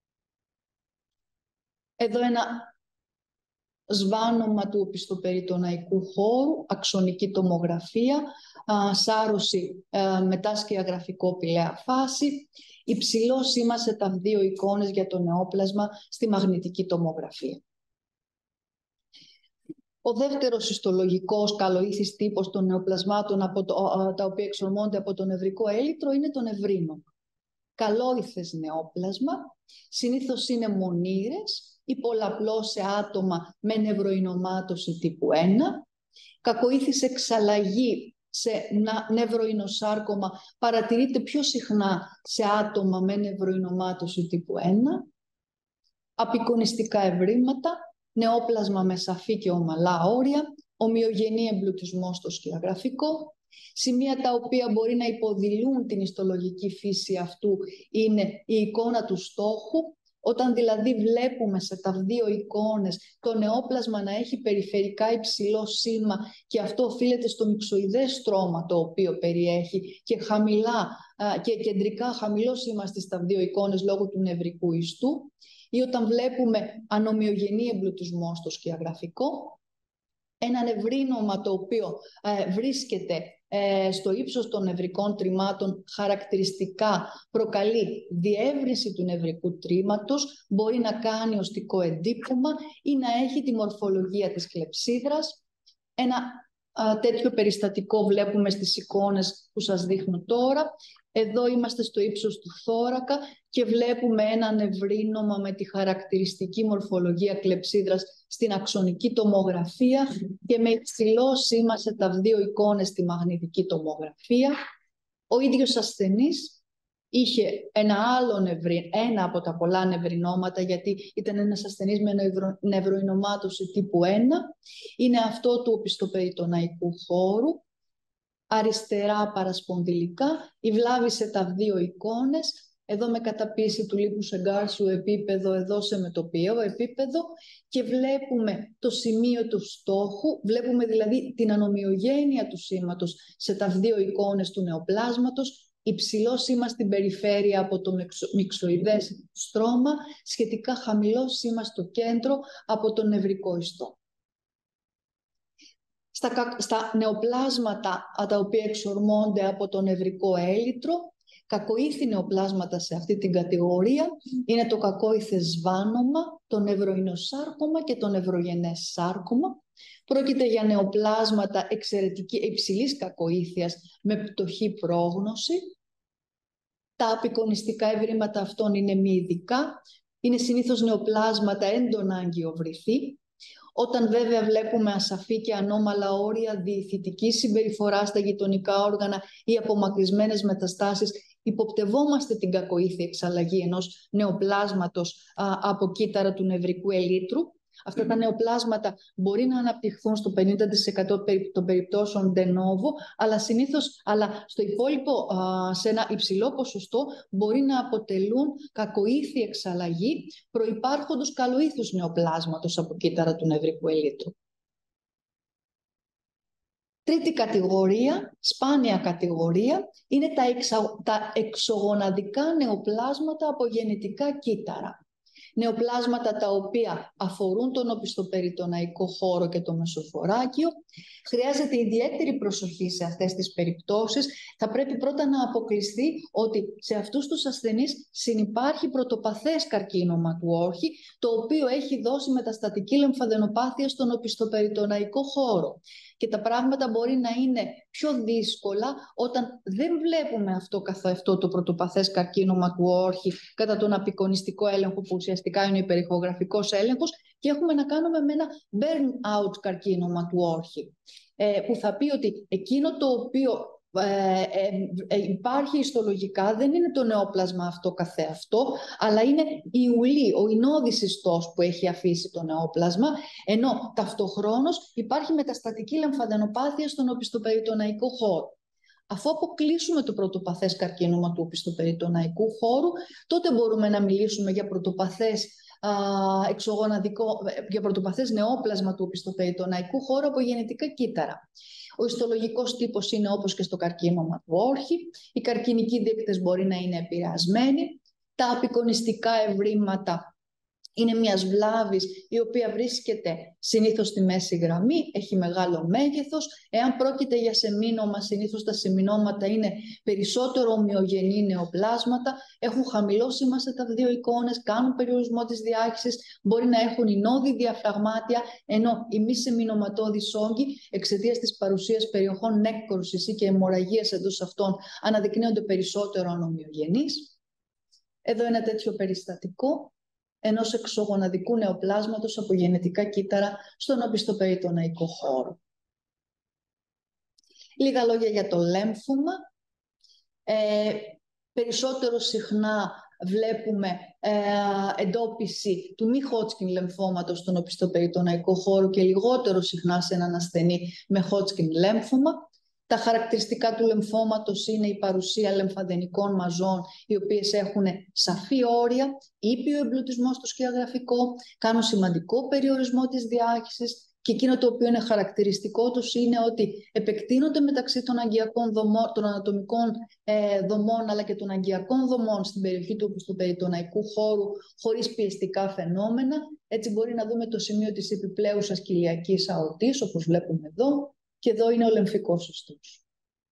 [SPEAKER 2] Εδώ ένα σβάνομα του οπισθοπεριτοναϊκού χώρου, αξονική τομογραφία, α, σάρωση α, μετά σκιαγραφικό πηλαία φάση, υψηλό σήμα σε τα δύο εικόνες για το νεόπλασμα στη μαγνητική τομογραφία. Ο δεύτερος ιστολογικός καλοήθης τύπος των νεοπλασμάτων από το, α, τα οποία εξορμώνται από το νευρικό έλιτρο είναι το νευρίνο. Καλόήθες νεόπλασμα, συνήθως είναι μονήρες ή πολλαπλό σε άτομα με νευροεινομάτωση τύπου ένα. Κακοήθης εξαλλαγή σε νευροεινοσάρκωμα παρατηρείται πιο συχνά σε άτομα με νευροεινομάτωση τύπου ένα. Απεικονιστικά ευρήματα, νεόπλασμα με σαφή και ομαλά όρια, ομοιογενή εμπλουτισμό στο σκιαγραφικό. Σημεία τα οποία μπορεί να υποδηλούν την ιστολογική φύση αυτού είναι η εικόνα του στόχου, όταν δηλαδή βλέπουμε σε τα δύο εικόνες το νεόπλασμα να έχει περιφερικά υψηλό σήμα και αυτό οφείλεται στο μυξοειδές στρώμα το οποίο περιέχει και, χαμηλά, και κεντρικά χαμηλό σήμα στις τα δύο εικόνες λόγω του νευρικού ιστού, ή όταν βλέπουμε ανομοιογενή εμπλουτισμό στο σκιαγραφικό, ένα νευρίνομα το οποίο ε, βρίσκεται ε, στο ύψος των νευρικών τρυμμάτων, χαρακτηριστικά προκαλεί διεύρυνση του νευρικού τρύμματος, μπορεί να κάνει οστικό εντύπωμα ή να έχει τη μορφολογία της κλεψίδρας. Ένα α, τέτοιο περιστατικό βλέπουμε στις εικόνες που σας δείχνω τώρα. Εδώ είμαστε στο ύψος του θώρακα και βλέπουμε ένα νευρίνομα με τη χαρακτηριστική μορφολογία κλεψίδρας στην αξονική τομογραφία και με υψηλό σήμα σε τα δύο εικόνες στη μαγνητική τομογραφία. Ο ίδιος ασθενής είχε ένα άλλο νευρί, ένα από τα πολλά νευρινόματα, γιατί ήταν ένας ασθενής με νευρο, νευροεινομάτωση τύπου ένα. Είναι αυτό του οπισθοπεριτοναϊκού χώρου. Αριστερά παρασπονδυλικά, η βλάβη σε τα δύο εικόνες, εδώ με καταπίεση του λίπους εγκάρσιου επίπεδο, εδώ σε μετοπιαίο επίπεδο και βλέπουμε το σημείο του στόχου, βλέπουμε δηλαδή την ανομοιογένεια του σήματος σε τα δύο εικόνες του νεοπλάσματος, υψηλό σήμα στην περιφέρεια από το μυξοειδές στρώμα, σχετικά χαμηλό σήμα στο κέντρο από το νευρικό ιστό. Στα, στα νεοπλάσματα τα οποία εξορμώνται από το νευρικό έλιτρο, κακοήθη νεοπλάσματα σε αυτή την κατηγορία είναι το κακόήθες σβάνομα, το νευροεινοσάρκωμα και το νευρογενές σάρκωμα. Πρόκειται για νεοπλάσματα εξαιρετική υψηλής κακοήθειας με πτωχή πρόγνωση. Τα απεικονιστικά ευρήματα αυτών είναι μη ειδικά, είναι συνήθως νεοπλάσματα έντονα αγκιοβρυθή. Όταν βέβαια βλέπουμε ασαφή και ανώμαλα όρια διηθητικής συμπεριφορά στα γειτονικά όργανα ή απομακρυσμένες μεταστάσεις, υποπτευόμαστε την κακοήθεια εξαλλαγή ενός νεοπλάσματος α, από κύτταρα του νευρικού ελίτρου. Αυτά τα νεοπλάσματα μπορεί να αναπτυχθούν στο πενήντα τοις εκατό των περιπτώσεων de novo, αλλά συνήθως, αλλά στο υπόλοιπο, α, σε ένα υψηλό ποσοστό, μπορεί να αποτελούν κακοήθη εξαλλαγή προϋπάρχοντος καλοήθους νεοπλάσματος από κύτταρα του νευρικού ελίτρου. Τρίτη κατηγορία, σπάνια κατηγορία, είναι τα, εξα... τα εξωγοναδικά νεοπλάσματα από γεννητικά κύτταρα. Νεοπλάσματα τα οποία αφορούν τον οπισθοπεριτοναϊκό χώρο και το μεσοφοράκιο. Χρειάζεται ιδιαίτερη προσοχή σε αυτές τις περιπτώσεις. Θα πρέπει πρώτα να αποκλειστεί ότι σε αυτούς τους ασθενείς συνυπάρχει πρωτοπαθές καρκίνωμα του όρχη, το οποίο έχει δώσει μεταστατική λεμφαδενοπάθεια στον οπισθοπεριτοναϊκό χώρο. Και τα πράγματα μπορεί να είναι πιο δύσκολα όταν δεν βλέπουμε αυτό καθ' αυτό το πρωτοπαθές καρκίνωμα του όρχη κατά τον απεικονιστικό έλεγχο που ουσιαστικά είναι ο υπερηχογραφικός έλεγχος και έχουμε να κάνουμε με ένα burn-out καρκίνωμα του όρχη, ε, που θα πει ότι εκείνο το οποίο Ε, ε, ε, υπάρχει ιστολογικά, δεν είναι το νεόπλασμα αυτό καθεαυτό, αλλά είναι η ουλή, ο ινώδης ιστός που έχει αφήσει το νεόπλασμα, ενώ ταυτοχρόνως υπάρχει μεταστατική λεμφαδενοπάθεια στον οπιστοπεριτοναϊκό χώρο. Αφού αποκλείσουμε το πρωτοπαθές καρκίνωμα του οπιστοπεριτοναϊκού χώρου, τότε μπορούμε να μιλήσουμε για πρωτοπαθές, α, εξωγοναδικό, για πρωτοπαθές νεόπλασμα του οπιστοπεριτοναϊκού χώρου από γενετικά κύτταρα. Ο ιστολογικός τύπος είναι όπως και στο καρκίνωμα του όρχη. Οι καρκινικοί δείκτες μπορεί να είναι επηρεασμένοι. Τα απεικονιστικά ευρήματα είναι μιας βλάβης η οποία βρίσκεται συνήθως στη μέση γραμμή, έχει μεγάλο μέγεθος. Εάν πρόκειται για σεμίνωμα, συνήθως τα σεμινώματα είναι περισσότερο ομοιογενή νεοπλάσματα, έχουν χαμηλό σήμα σε τα δύο εικόνες, κάνουν περιορισμό της διάχυσης, μπορεί να έχουν ινώδη διαφραγμάτια, ενώ οι μη σεμινωματώδεις όγκοι, εξαιτίας της παρουσίας περιοχών νέκρωσης ή και αιμορραγίας εντός αυτών, αναδεικνύονται περισσότερο ανομοιογενείς. Εδώ ένα τέτοιο περιστατικό ενός εξωγοναδικού νεοπλάσματος από γενετικά κύτταρα στον οπιστοπεριτοναϊκό χώρο. Λίγα λόγια για το λέμφωμα. Ε, περισσότερο συχνά βλέπουμε ε, εντόπιση του μη Hodgkin λεμφώματος στον οπιστοπεριτοναϊκό χώρο και λιγότερο συχνά σε έναν ασθενή με Hodgkin λέμφωμα. Τα χαρακτηριστικά του λεμφώματος είναι η παρουσία λεμφαδενικών μαζών, οι οποίες έχουν σαφή όρια, ήπιο εμπλουτισμό στο σκιαγραφικό, κάνουν σημαντικό περιορισμό της διάχυσης και εκείνο το οποίο είναι χαρακτηριστικό τους είναι ότι επεκτείνονται μεταξύ των αγκιακών δομών, των ανατομικών ε, δομών αλλά και των αγκιακών δομών στην περιοχή του οπιστοπεριτοναϊκού χώρου χωρίς πιεστικά φαινόμενα. Έτσι μπορεί να δούμε το σημείο της επιπλέουσας κοιλιακής αορτής, όπως βλέπουμε εδώ. Και εδώ είναι ο λεμφικός ιστός.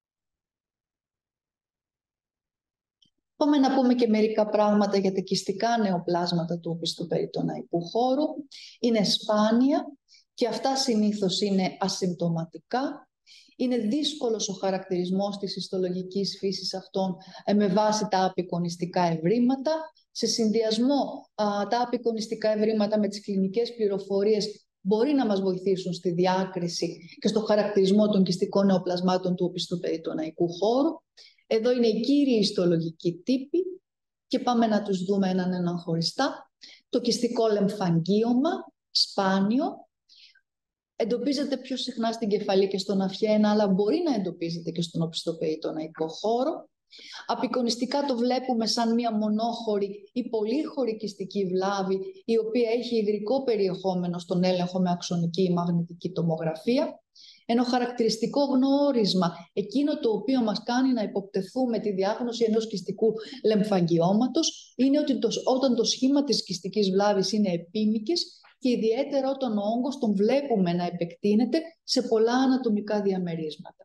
[SPEAKER 2] Πάμε να πούμε και μερικά πράγματα για τα κυστικά νεοπλάσματα του οπιστοπεριτοναϊκού χώρου. Είναι σπάνια και αυτά συνήθως είναι ασυμπτωματικά. Είναι δύσκολος ο χαρακτηρισμός της ιστολογικής φύσης αυτών με βάση τα απεικονιστικά ευρήματα. Σε συνδυασμό α, τα απεικονιστικά ευρήματα με τις κλινικές πληροφορίες μπορεί να μας βοηθήσουν στη διάκριση και στο χαρακτηρισμό των κυστικών νεοπλασμάτων του οπιστοπεριτοναϊκού χώρου. Εδώ είναι οι κύριοι ιστολογικοί τύποι και πάμε να τους δούμε έναν έναν χωριστά. Το κυστικό λεμφαγγίωμα, σπάνιο, εντοπίζεται πιο συχνά στην κεφαλή και στον αυχένα, αλλά μπορεί να εντοπίζεται και στον οπιστοπεριτοναϊκό χώρο. Απεικονιστικά το βλέπουμε σαν μια μονόχωρη ή πολύχωρη κυστική βλάβη, η οποία έχει υγρικό περιεχόμενο στον έλεγχο με αξονική ή μαγνητική τομογραφία. Ενώ χαρακτηριστικό γνώρισμα, εκείνο το οποίο μας κάνει να υποπτευθούμε τη διάγνωση ενός κυστικού λεμφαγγιώματος, είναι ότι το, όταν το σχήμα της κυστικής βλάβης είναι επίμικες και ιδιαίτερα όταν ο όγκος τον βλέπουμε να επεκτείνεται σε πολλά ανατομικά διαμερίσματα.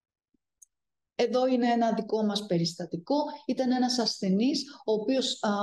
[SPEAKER 2] Εδώ είναι ένα δικό μας περιστατικό. Ήταν ένας ασθενής, ο οποίος α,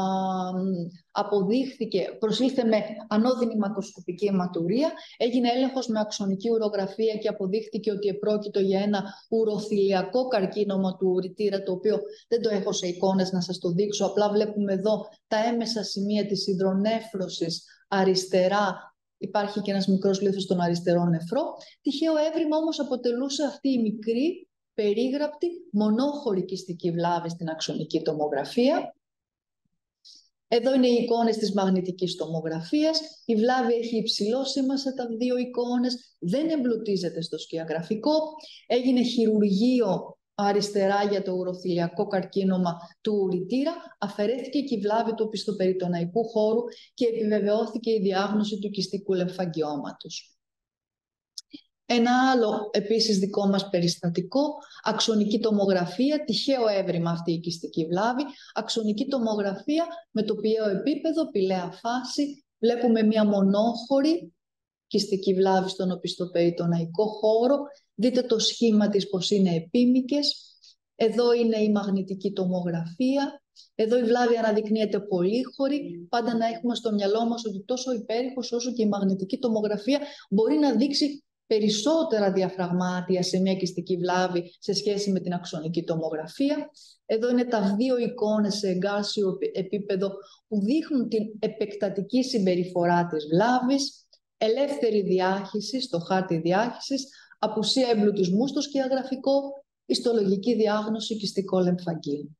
[SPEAKER 2] αποδείχθηκε, προσήλθε με ανώδυνη μακροσκοπική αιματουρία, έγινε έλεγχος με αξονική ουρογραφία και αποδείχθηκε ότι επρόκειτο για ένα ουροθυλιακό καρκίνωμα του ουρητήρα, το οποίο δεν το έχω σε εικόνες να σας το δείξω. Απλά βλέπουμε εδώ τα έμεσα σημεία της υδρονέφρωσης αριστερά. Υπάρχει και ένας μικρός λίθος στον αριστερό νεφρό. Τυχαίο έβριμα όμως αποτελούσε αυτή η μικρή περίγραπτη μονόχωρη κυστική βλάβη στην αξονική τομογραφία. Εδώ είναι οι εικόνες της μαγνητικής τομογραφίας. Η βλάβη έχει υψηλό σήμα σε τα δύο εικόνες, δεν εμπλουτίζεται στο σκιαγραφικό. Έγινε χειρουργείο αριστερά για το ουροθυλιακό καρκίνωμα του ουρητήρα. Αφαιρέθηκε και η βλάβη του οπιστοπεριτοναϊκού χώρου και επιβεβαιώθηκε η διάγνωση του κυστικού λεμφαγγιώματος. Ένα άλλο επίσης δικό μας περιστατικό, αξονική τομογραφία, τυχαίο έβριμα αυτή η κυστική βλάβη, αξονική τομογραφία με το ποιαίο επίπεδο, πηλαία φάση, βλέπουμε μια μονόχωρη κυστική βλάβη στον οπιστοπεριτοναϊκό χώρο, δείτε το σχήμα της πως είναι επίμικες, εδώ είναι η μαγνητική τομογραφία, εδώ η βλάβη αναδεικνύεται πολύχωρη, πάντα να έχουμε στο μυαλό μας ότι τόσο υπέρηχος όσο και η μαγνητική τομογραφία μπορεί να δείξει περισσότερα διαφραγμάτια σε μια κυστική βλάβη σε σχέση με την αξονική τομογραφία. Εδώ είναι τα δύο εικόνες σε εγκάρσιο επίπεδο που δείχνουν την επεκτατική συμπεριφορά της βλάβης, ελεύθερη διάχυση στο χάρτη διάχυσης, απουσία εμπλουτισμού στο σκιαγραφικό ιστολογική διάγνωση κυστικό λεμφαγγείο.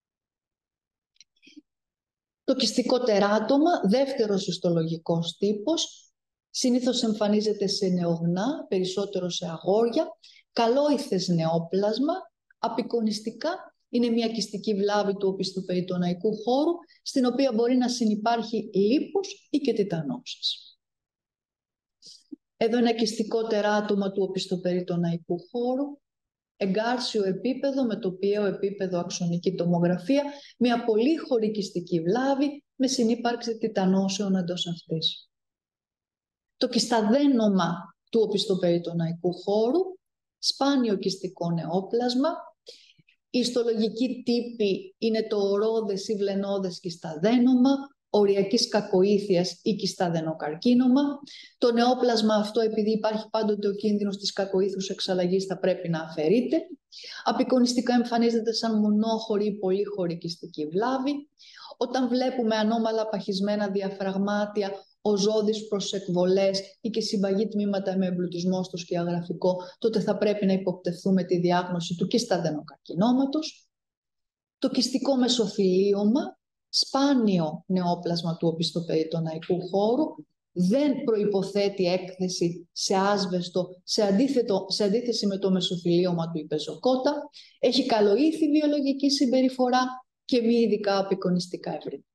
[SPEAKER 2] Το κυστικό τεράτωμα, δεύτερος ιστολογικός τύπος, συνήθως εμφανίζεται σε νεογνά, περισσότερο σε αγόρια, καλόηθες νεόπλασμα, απεικονιστικά είναι μια κυστική βλάβη του οπισθοπεριτοναϊκού χώρου, στην οποία μπορεί να συνυπάρχει λίπος ή και τιτανώσεις. Εδώ ένα κυστικό τεράτωμα του οπισθοπεριτοναϊκού χώρου, εγκάρσιο επίπεδο με τοπιαίο επίπεδο αξονική τομογραφία, μια πολύχωρη κυστική βλάβη με συνύπαρξη τιτανώσεων εντός αυτής. Το κισταδένομα του οπισθοπεριτοναϊκού χώρου, σπάνιο κυστικό νεόπλασμα. Οι ιστολογικοί τύποι είναι το ορόδες ή βλενώδες κισταδένομα, οριακής κακοήθειας ή κισταδενοκαρκίνωμα. Το νεόπλασμα αυτό, επειδή υπάρχει πάντοτε ο κίνδυνος της κακοήθους εξαλλαγής, θα πρέπει να αφαιρείται. Απεικονιστικά εμφανίζεται σαν μονόχωρη ή πολύχωρη κυστική βλάβη. Όταν βλέπουμε ανώμαλα παχυσμένα διαφραγμάτια, οζώδεις προς εκβολές ή και συμπαγή τμήματα με εμπλουτισμό στο σκιαγραφικό, τότε θα πρέπει να υποπτευθούμε τη διάγνωση του κισταδενοκαρκινώματος. Το κυστικό μεσοθυλίωμα, σπάνιο νεόπλασμα του οπισθοπεριτοναϊκού χώρου, δεν προϋποθέτει έκθεση σε άσβεστο, σε, αντίθετο, σε αντίθεση με το μεσοθυλίωμα του υπεζοκότα, έχει καλοήθη βιολογική συμπεριφορά και μη ειδικά απεικονιστικά ευρήματα.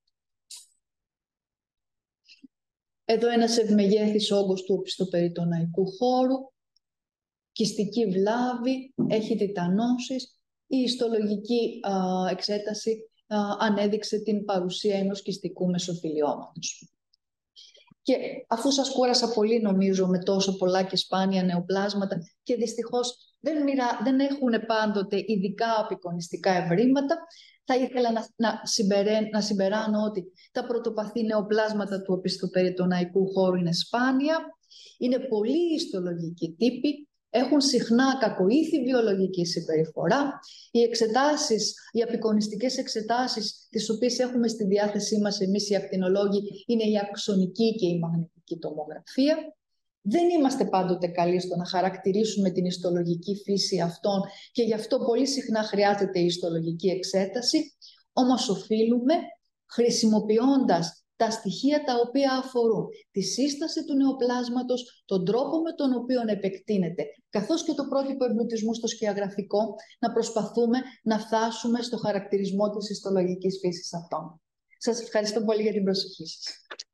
[SPEAKER 2] Εδώ ένας ευμεγέθης όγκος του οπισθοπεριτοναϊκού χώρου, κυστική βλάβη, έχει τιτανώσεις. Η ιστολογική α, εξέταση α, ανέδειξε την παρουσία ενός κυστικού μεσοθυλιώματος. Και αφού σας κούρασα πολύ, νομίζω, με τόσο πολλά και σπάνια νεοπλάσματα και δυστυχώς δεν, μοιρα... δεν έχουν πάντοτε ειδικά απεικονιστικά ευρήματα, θα ήθελα να, να, συμπερέ, να συμπεράνω ότι τα πρωτοπαθή νεοπλάσματα του οπισθοπεριτοναϊκού χώρου είναι σπάνια, είναι πολύ ιστολογικοί τύποι, έχουν συχνά κακοήθη βιολογική συμπεριφορά. Οι εξετάσεις, οι απεικονιστικές εξετάσεις, τις οποίες έχουμε στη διάθεσή μας εμείς οι ακτινολόγοι, είναι η αξονική και η μαγνητική τομογραφία. Δεν είμαστε πάντοτε καλοί στο να χαρακτηρίσουμε την ιστολογική φύση αυτών και γι' αυτό πολύ συχνά χρειάζεται η ιστολογική εξέταση, όμως οφείλουμε, χρησιμοποιώντας τα στοιχεία τα οποία αφορούν τη σύσταση του νεοπλάσματος, τον τρόπο με τον οποίο επεκτείνεται, καθώς και το πρότυπο εμπλουτισμού στο σκιαγραφικό, να προσπαθούμε να φτάσουμε στο χαρακτηρισμό της ιστολογικής φύσης αυτών. Σας ευχαριστώ πολύ για την προσοχή σας.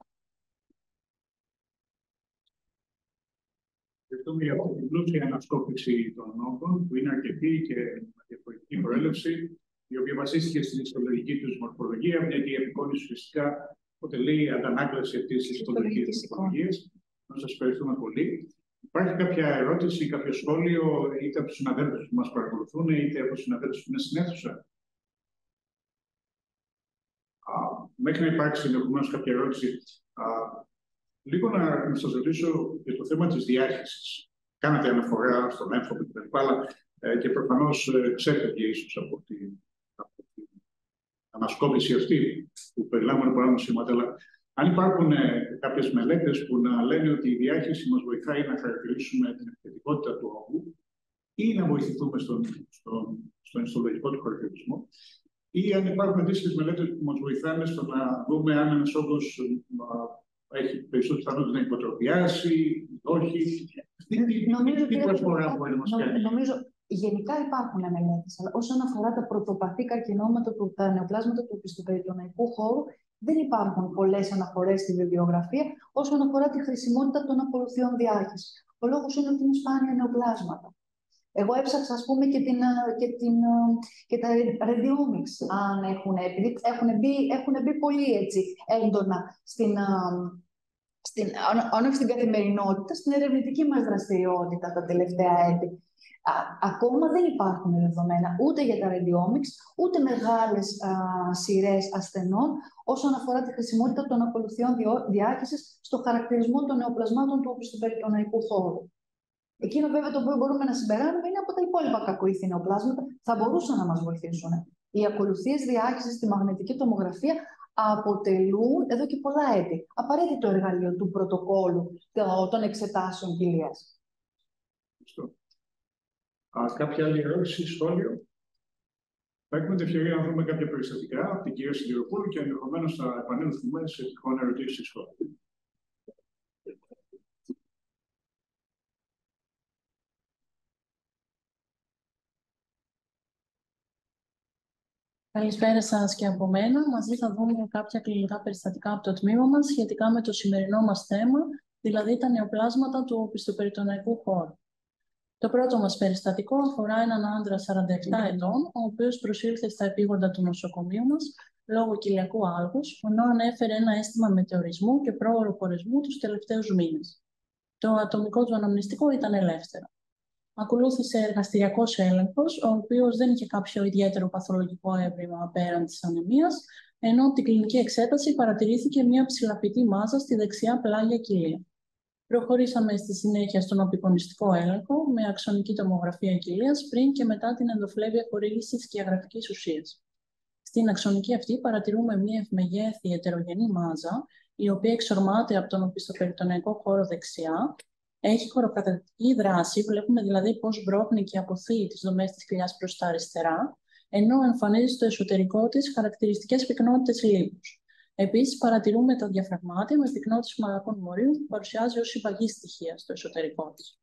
[SPEAKER 1] Ευχαριστούμε για αυτή την πλούσια ανασκόπηση των όγκων, που είναι αρκετή και με διαφορετική προέλευση, η οποία βασίστηκε στην ιστολογική του μορφολογία, μια και η απεικόνιση ουσιαστικά αποτελεί αντανάκλαση αυτή τη ιστολογική μορφολογία. Να σα ευχαριστούμε πολύ. Υπάρχει κάποια ερώτηση ή κάποιο σχόλιο, είτε από του συναδέλφου που μα παρακολουθούν, είτε από του συναδέλφου που είναι στην αίθουσα? Μέχρι να υπάρξει ενδεχομένω κάποια ερώτηση, α, λίγο να, να σα ρωτήσω για το θέμα τη διάχυσης. Κάνατε αναφορά στον έμφωτο κτλ. Αλλά ε, και προφανώ ε, ξέρετε και ίσω από την, από την ανασκόπηση αυτή που περιλάμβανε πολλά νοσήματα. Αλλά αν υπάρχουν ε, κάποιες μελέτες που να λένε ότι η διάχυση μας βοηθάει να χαρακτηρίσουμε την επιθετικότητα του όγκου ή να βοηθηθούμε στον, στον, στον ιστολογικό του χαρακτηρισμό, ή αν υπάρχουν αντίστοιχες μελέτες που μας βοηθάνε στο να δούμε αν ένας όγκος έχει περισσότερη πιθανότητα να υποτροπιάσει, όχι. Τι, τι, τι προσφορά μπορεί να μας κάνει?
[SPEAKER 2] Νομίζω γενικά υπάρχουν μελέτες, αλλά όσον αφορά τα πρωτοπαθή καρκινώματα, του, τα νεοπλάσματα του οπισθοπεριτοναϊκού χώρου, δεν υπάρχουν πολλές αναφορές στη βιβλιογραφία όσον αφορά τη χρησιμότητα των ακολουθιών διάχυσης. Ο λόγος είναι ότι είναι σπάνια νεοπλάσματα. Εγώ έψαξα, ας πούμε, και, την, και, την, και τα radiomics, αν έχουν, επειδή έχουν μπει, έχουν μπει πολύ έτσι έντονα στην, στην, αν όχι στην καθημερινότητα, στην ερευνητική μας δραστηριότητα τα τελευταία έτη. Α, ακόμα δεν υπάρχουν δεδομένα ούτε για τα radiomics, ούτε μεγάλες α, σειρές ασθενών όσον αφορά τη χρησιμότητα των ακολουθιών διάχυσης στο χαρακτηρισμό των νεοπλασμάτων του οπισθοπεριτοναϊκού χώρου. Εκείνο βέβαια το οποίο μπορούμε να συμπεράνουμε είναι από τα υπόλοιπα κακοήθη νεοπλάσματα, θα μπορούσαν να μας βοηθήσουν. Οι ακολουθίες διάχυσης στη μαγνητική τομογραφία αποτελούν εδώ και πολλά έτη απαραίτητο εργαλείο του πρωτοκόλου των εξετάσεων κοιλίας.
[SPEAKER 1] Α, κάποια άλλη ερώτηση, σχόλιο? Θα έχουμε την ευκαιρία να δούμε κάποια περιστατικά από την κυρία Συντηροπούλου και ενδεχομένως θα επανέλθουμε σε τυχόν ερωτήσεις και σχόλια.
[SPEAKER 4] Καλησπέρα σας και από μένα. Μαζί θα δούμε κάποια κλινικά περιστατικά από το τμήμα μας σχετικά με το σημερινό μας θέμα, δηλαδή τα νεοπλάσματα του οπισθοπεριτονεϊκού χώρου. Το πρώτο μας περιστατικό αφορά έναν άντρα σαράντα επτά ετών, ο οποίος προσήλθε στα επίγοντα του νοσοκομείου μας λόγω κοιλιακού άλγους, ενώ ανέφερε ένα αίσθημα μετεωρισμού και πρόωρο χωρισμού τους τελευταίους μήνες. Το ατομικό του αναμνηστικό ήταν ελεύθερο. Ακολούθησε εργαστηριακός έλεγχος, ο οποίος δεν είχε κάποιο ιδιαίτερο παθολογικό έβριμα πέραν της ανεμίας, ενώ από την κλινική εξέταση παρατηρήθηκε μια ψηλαφιτή μάζα στη δεξιά πλάγια κοιλία. Προχωρήσαμε στη συνέχεια στον απεικονιστικό έλεγχο με αξονική τομογραφία κοιλίας πριν και μετά την ενδοφλέβεια χορήγηση σκιαγραφικής ουσίας. Στην αξονική αυτή παρατηρούμε μια ευμεγέθη ετερογενή μάζα, η οποία εξορμάται από τον οπισθοπεριτονεϊκό χώρο δεξιά. Έχει χωροκατακτική δράση, βλέπουμε δηλαδή πώς μπρόχνει και αποθεί τις δομές της κοιλιάς προς τα αριστερά, ενώ εμφανίζει στο εσωτερικό της χαρακτηριστικές πυκνότητες λίπους. Επίσης, παρατηρούμε τα διαφραγμάτια με πυκνότητες μαλακών μορίου που παρουσιάζει ως υπαγή στοιχεία στο εσωτερικό της.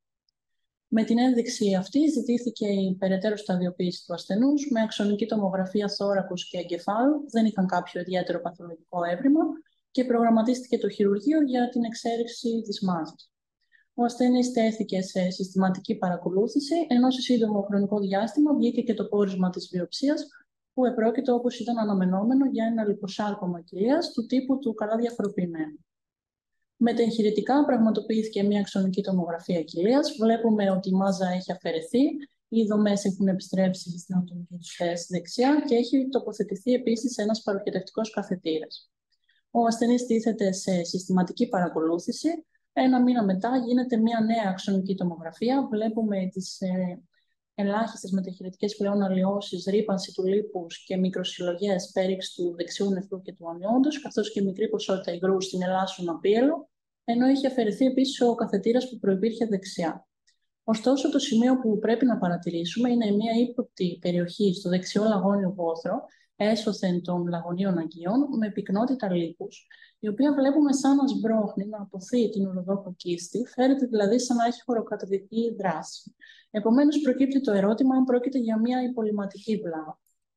[SPEAKER 4] Με την ένδειξη αυτή ζητήθηκε η περαιτέρω σταδιοποίηση του ασθενούς με αξονική τομογραφία θώρακος και εγκεφάλου, δεν είχαν κάποιο ιδιαίτερο παθολογικό έβριμα και προγραμματίστηκε το χειρουργείο για την εξέρευση της μάζας. Ο ασθενής τέθηκε σε συστηματική παρακολούθηση, ενώ σε σύντομο χρονικό διάστημα βγήκε και το πόρισμα της βιοψίας, που επρόκειτο, όπως ήταν αναμενόμενο, για ένα λιποσάρκωμα κοιλίας του τύπου του καλά διαφοροποιημένου. Μετεγχειρητικά πραγματοποιήθηκε μια αξονική τομογραφία κοιλίας. Βλέπουμε ότι η μάζα έχει αφαιρεθεί, οι δομές έχουν επιστρέψει στην ατομική τους θέση δεξιά και έχει τοποθετηθεί επίσης ένας παροχετευτικός καθετήρας. Ο ασθενής τίθεται σε συστηματική παρακολούθηση. Ένα μήνα μετά γίνεται μια νέα αξονική τομογραφία. Βλέπουμε τις ε, ελάχιστες μετεχειρητικές πλέον αλλοιώσεις, ρύπανση του λίπους και μικροσυλλογές, πέριξη του δεξιού νεφρού και του αμοιόντος, καθώς και μικρή ποσότητα υγρού στην ελάσσονα πίελο, ενώ είχε αφαιρεθεί επίσης ο καθετήρας που προϋπήρχε δεξιά. Ωστόσο, το σημείο που πρέπει να παρατηρήσουμε είναι μια ύποπτη περιοχή στο δεξιό λαγόνιο βόθρο, έσωθεν των λαγωνίων αγγείων, με πυκνότητα λίπους, η οποία βλέπουμε σαν να σμπρώχνει, να αποθεί την ουροδόχο κίστη, φέρεται δηλαδή σαν να έχει χωροκαταδική δράση. Επομένως, προκύπτει το ερώτημα αν πρόκειται για μια υπολοιματική βλάβη.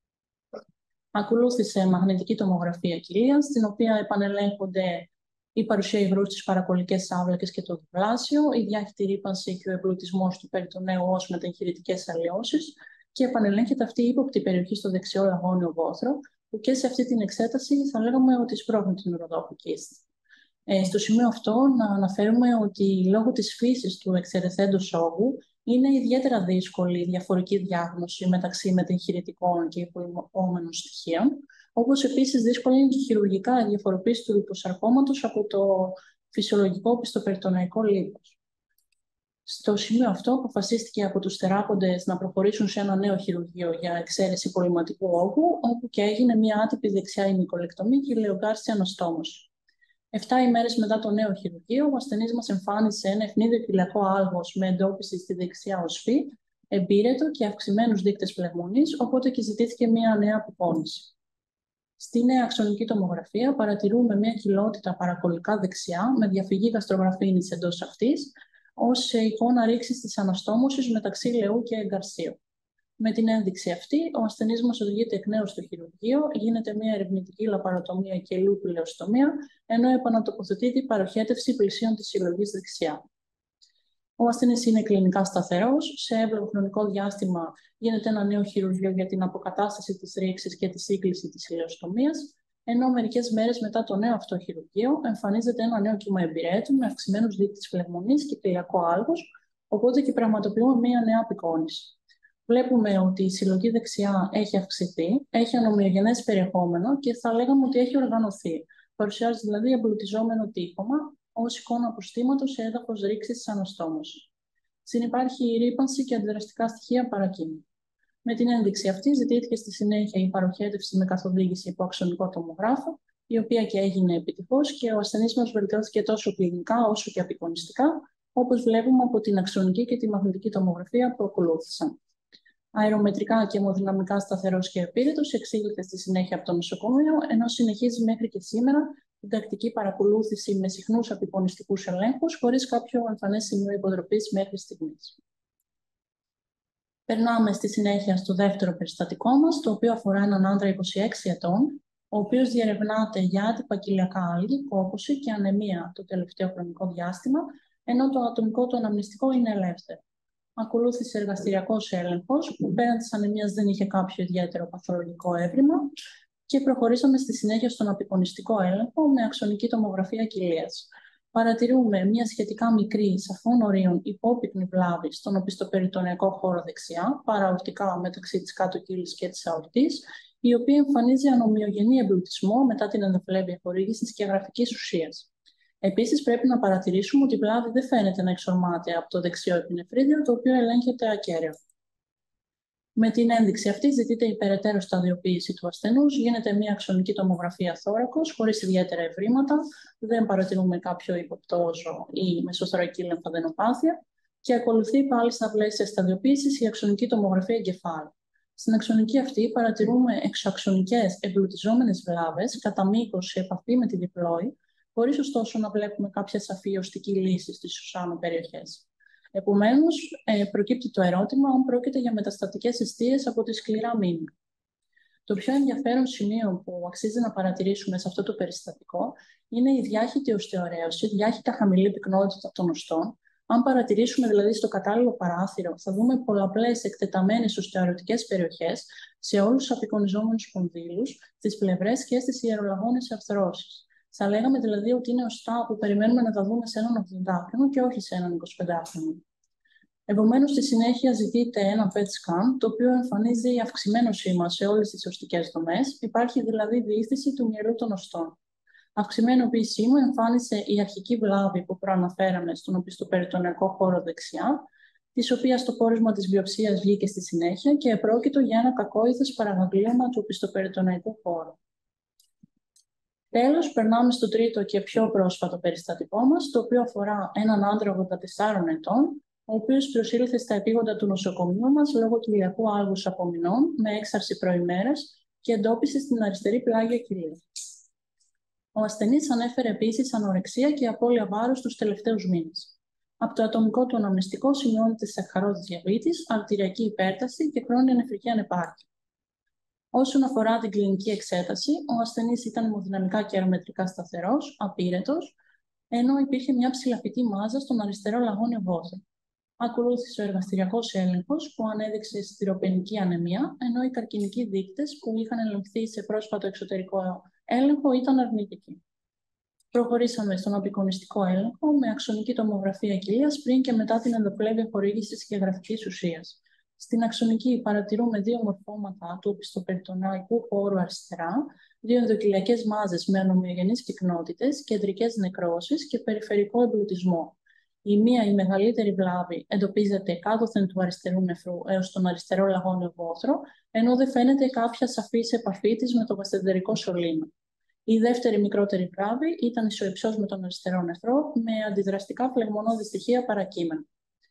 [SPEAKER 4] Ακολούθησε μαγνητική τομογραφία κοιλίας, στην οποία επανελέγχονται η παρουσία υγρού στις παρακολικές άβλακες και το διπλάσιο, η διάχυτη ρύπανση και ο εμπλουτισμός του περιτοναίου ως μετεγχειρητικές αλλοιώσεις και επανελέγχεται αυτή η ύποπτη περιοχή στο δεξιό λαγόνιο βόθρο, που και σε αυτή την εξέταση θα λέγαμε ότι σπρώχνει την ουροδόχο κίστη. Ε, στο σημείο αυτό να αναφέρουμε ότι λόγω της φύσης του εξαιρεθέντος όγκου είναι ιδιαίτερα δύσκολη η διαφορική διάγνωση μεταξύ μετεγχειρητικών και υπολοιπόμενων στοιχείων, όπως επίσης δύσκολη είναι και χειρουργικά η διαφοροποίηση του λιποσαρκώματος από το φυσιολογικό οπισθοπεριτονεϊκό λίπος. Στο σημείο αυτό αποφασίστηκε από τους θεράποντες να προχωρήσουν σε ένα νέο χειρουργείο για εξαίρεση πολυματικού όγκου, όπου και έγινε μια άτυπη δεξιά ημικολεκτομή και ηλαιογκάρσια αναστόμωση. Εφτά ημέρες μετά το νέο χειρουργείο, ο ασθενής μας εμφάνισε ένα ευνίδιο κοιλιακό άλγος με εντόπιση στη δεξιά οσφή, εμπύρετο και αυξημένους δείκτες φλεγμονής, οπότε και ζητήθηκε μια νέα απεικόνηση. Στη νέα αξονική τομογραφία παρατηρούμε μια κοιλότητα παρακολικά δεξιά με διαφυγή γαστρογραφίνης εντός αυτής, ως εικόνα ρήξης της αναστόμωσης μεταξύ λαιού και εγκαρσίου. Με την ένδειξη αυτή, ο ασθενής μας οδηγείται εκ νέου στο χειρουργείο, γίνεται μια ερευνητική λαπαροτομία και λουπηλεοστομία, ενώ επανατοποθετείται η παροχέτευση πλησίων της συλλογής δεξιά. Ο ασθενής είναι κλινικά σταθερός, σε εύλογο χρονικό διάστημα γίνεται ένα νέο χειρουργείο για την αποκατάσταση της ρήξης και τη σύγκληση της ηλαιοστομίας, ενώ μερικές μέρες μετά το νέο αυτό χειρουργείο εμφανίζεται ένα νέο κύμα εμπειρέτου με αυξημένους δείκτες φλεγμονής και κοιλιακό άλγος, οπότε και πραγματοποιούμε μια νέα απεικόνηση. Βλέπουμε ότι η συλλογή δεξιά έχει αυξηθεί, έχει ανομοιογενές περιεχόμενο και θα λέγαμε ότι έχει οργανωθεί. Παρουσιάζει δηλαδή εμπλουτιζόμενο τείχομα ως εικόνα αποστήματος σε έδαφος ρήξης της αναστόμωσης. Συνυπάρχει η ρύπανση και αντιδραστικά στοιχεία παρακίνητου. Με την ένδειξη αυτή ζητήθηκε στη συνέχεια η παροχέτευση με καθοδήγηση υπό αξονικό τομογράφο, η οποία και έγινε επιτυχώς και ο ασθενής μας βελτιώθηκε τόσο κλινικά όσο και απεικονιστικά, όπως βλέπουμε από την αξονική και τη μαγνητική τομογραφία που ακολούθησαν. Αερομετρικά και αιμοδυναμικά σταθερός και επίρρητος, εξήλθε στη συνέχεια από το νοσοκομείο, ενώ συνεχίζει μέχρι και σήμερα την τακτική παρακολούθηση με συχνούς απεικονιστικούς ελέγχους, χωρίς κάποιο εμφανές σημείο υποτροπής μέχρι στιγμής. Περνάμε στη συνέχεια στο δεύτερο περιστατικό μας, το οποίο αφορά έναν άντρα είκοσι έξι ετών, ο οποίος διερευνάται για άτυπα κοιλιακά άλγη, κόπωση και ανεμία το τελευταίο χρονικό διάστημα, ενώ το ατομικό του αναμνηστικό είναι ελεύθερο. Ακολούθησε εργαστηριακός έλεγχος, που πέραν της ανεμίας δεν είχε κάποιο ιδιαίτερο παθολογικό έβριμα, και προχωρήσαμε στη συνέχεια στον απεικονιστικό έλεγχο με αξονική τομογραφία κοιλίας. Παρατηρούμε μια σχετικά μικρή, σαφών ορίων υπόπυκνη βλάβη στον οπιστοπεριτονεϊκό χώρο δεξιά, παραορτικά μεταξύ της κάτω κύλης και της αορτής, η οποία εμφανίζει ανομοιογενή εμπλουτισμό μετά την ενδοφλέβεια χορήγηση σκιαγραφικής ουσίας. Επίσης, πρέπει να παρατηρήσουμε ότι η βλάβη δεν φαίνεται να εξορμάται από το δεξιό επινεφρίδιο, το οποίο ελέγχεται ακέραιο. Με την ένδειξη αυτή, ζητείται η περαιτέρω σταδιοποίηση του ασθενούς, γίνεται μια αξονική τομογραφία θώρακος, χωρίς ιδιαίτερα ευρήματα, δεν παρατηρούμε κάποιο υποπτώζο ή μεσοθωρακική λεμφαδενοπάθεια και ακολουθεί πάλι στα πλαίσια σταδιοποίησης η αξονική τομογραφία εγκεφάλου. Στην αξονική αυτή παρατηρούμε εξωαξονικές εμπλουτιζόμενες βλάβες κατά μήκος σε επαφή με τη διπλώη, χωρίς ωστόσο να βλέπουμε κάποια σαφή οστική λύση στις ουσάνω περιοχές. Επομένως, ε, προκύπτει το ερώτημα αν πρόκειται για μεταστατικές αιστείες από τη σκληρά μήμη. Το πιο ενδιαφέρον σημείο που αξίζει να παρατηρήσουμε σε αυτό το περιστατικό είναι η διάχυτη οστεωρέωση, διάχυτα χαμηλή πυκνότητα των οστών. Αν παρατηρήσουμε δηλαδή στο κατάλληλο παράθυρο, θα δούμε πολλαπλές εκτεταμένες οστεωρωτικές περιοχές σε όλους τους απεικονιζόμενους σπονδύλους, στις πλευρές και στις ιερολαγώνες αρθρώσεις. Θα λέγαμε δηλαδή ότι είναι οστά που περιμένουμε να τα δούμε σε έναν ογδοντάχρονο και όχι σε έναν εικοσιπεντάχρονο. Επομένως, στη συνέχεια ζητείται ένα πι ι τι σκαν, το οποίο εμφανίζει αυξημένο σήμα σε όλες τις οστικές δομές. Υπάρχει δηλαδή διείσθηση του μυελού των οστών. Αυξημένο πι σήμα εμφάνισε η αρχική βλάβη που προαναφέραμε στον οπιστοπεριτονεϊκό χώρο δεξιά, της οποίας το πόρισμα της βιοψίας βγήκε στη συνέχεια και επρόκειτο για ένα κακόηθες παραγαγλίωμα του οπιστοπεριτονεϊκού χώρου. Τέλος, περνάμε στο τρίτο και πιο πρόσφατο περιστατικό μας, το οποίο αφορά έναν άντρα ογδόντα τεσσάρων ετών, ο οποίος προσήλθε στα επίγοντα του νοσοκομείου μας λόγω κοιλιακού άλγους απομεινών με έξαρση προημέρας και εντόπιση στην αριστερή πλάγια κοιλία. Ο ασθενής ανέφερε επίσης ανορεξία και απώλεια βάρους τους τελευταίους μήνες. Από το ατομικό του αναμνηστικό σημειώνεται σακχαρώδης διαβήτης, αρτηριακή υπέρταση και χρόνια νεφρική ανεπάρκεια. Όσον αφορά την κλινική εξέταση, ο ασθενής ήταν αιμοδυναμικά και αερομετρικά σταθερός, απείρετος, ενώ υπήρχε μια ψηλαφιτή μάζα στον αριστερό λαγόνιο βόθρο. Ακολούθησε ο εργαστηριακός έλεγχος που ανέδειξε στυροπενική ανεμία, ενώ οι καρκινικοί δείκτες που είχαν ελεγχθεί σε πρόσφατο εξωτερικό έλεγχο ήταν αρνητικοί. Προχωρήσαμε στον απεικονιστικό έλεγχο με αξονική τομογραφία κοιλίας πριν και μετά την ενδοφλέβεια χορήγησης σκιαγραφικής ουσίας. Στην αξονική παρατηρούμε δύο μορφώματα του οπιστοπεριτονεϊκού χώρου αριστερά, δύο ενδοκυλιακές μάζες με ανομοιογενείς πυκνότητες, κεντρικές νεκρώσεις και περιφερικό εμπλουτισμό. Η μία, η μεγαλύτερη βλάβη, εντοπίζεται κάτωθεν του αριστερού νεφρού έως τον αριστερό λαγόνιο βόθρο, ενώ δεν φαίνεται κάποια σαφής επαφή της με το γαστεντερικό σωλήνα. Η δεύτερη μικρότερη βλάβη ήταν ισοϊψός με τον αριστερό νεφρό, με αντιδραστικά φλεγμονώδη στοιχεία παρακείμενα.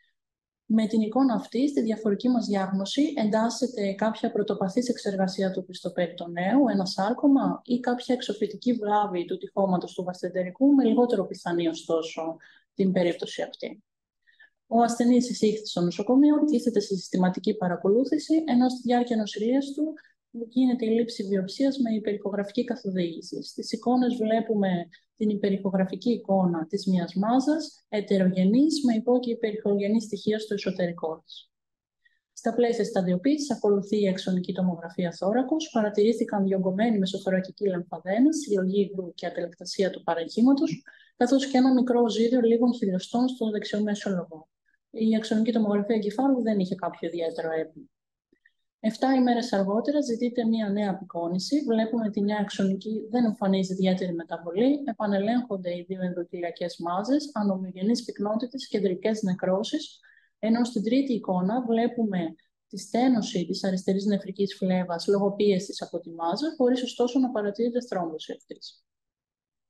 [SPEAKER 4] Με την εικόνα αυτή, στη διαφορική μας διάγνωση, εντάσσεται κάποια πρωτοπαθής εξεργασία του οπιστοπεριτοναίου, ένα σάρκωμα ή κάποια εξοφυτική βλάβη του τυχώματος του γαστεντερικού, με λιγότερο πιθανή ωστόσο την περίπτωση αυτή. Ο ασθενής εισήχθη στο νοσοκομείο, τίθεται σε συστηματική παρακολούθηση, ενώ στη διάρκεια νοσηλείας του γίνεται η λήψη βιοψίας με υπερηχογραφική καθοδήγηση. Στις εικόνες βλέπουμε την υπερηχογραφική εικόνα της μιας μάζας, ετερογενής, με υπό και υπερηχογενή στοιχεία στο εσωτερικό της. Στα πλαίσια σταδιοποίησης ακολουθεί η αξονική τομογραφία θώρακος, παρατηρήθηκαν διωγγωμένη μεσοθωρακική λεμφαδένα, συλλογή υγρού και ατελεκτασία του παραγχήματος, καθώς και ένα μικρό οζύδιο λίγων χιλιοστών στο δεξιό μέσο λογό. Η αξονική τομογραφία εγκεφάλου δεν είχε κάποιο ιδιαίτερο έβριμα. Εφτά ημέρες αργότερα ζητείται μια νέα απεικόνηση. Βλέπουμε ότι η νέα αξονική δεν εμφανίζει ιδιαίτερη μεταβολή. Επανελέγχονται οι δύο ενδοκυλιακές μάζες, ανομοιογενείς πυκνότητες, κεντρικές νεκρώσεις. Ενώ στην τρίτη εικόνα βλέπουμε τη στένωση της αριστερής νεφρικής φλέβας λόγω πίεσης από τη μάζα, χωρίς ωστόσο να παρατηρείται θρόμβωση αυτής.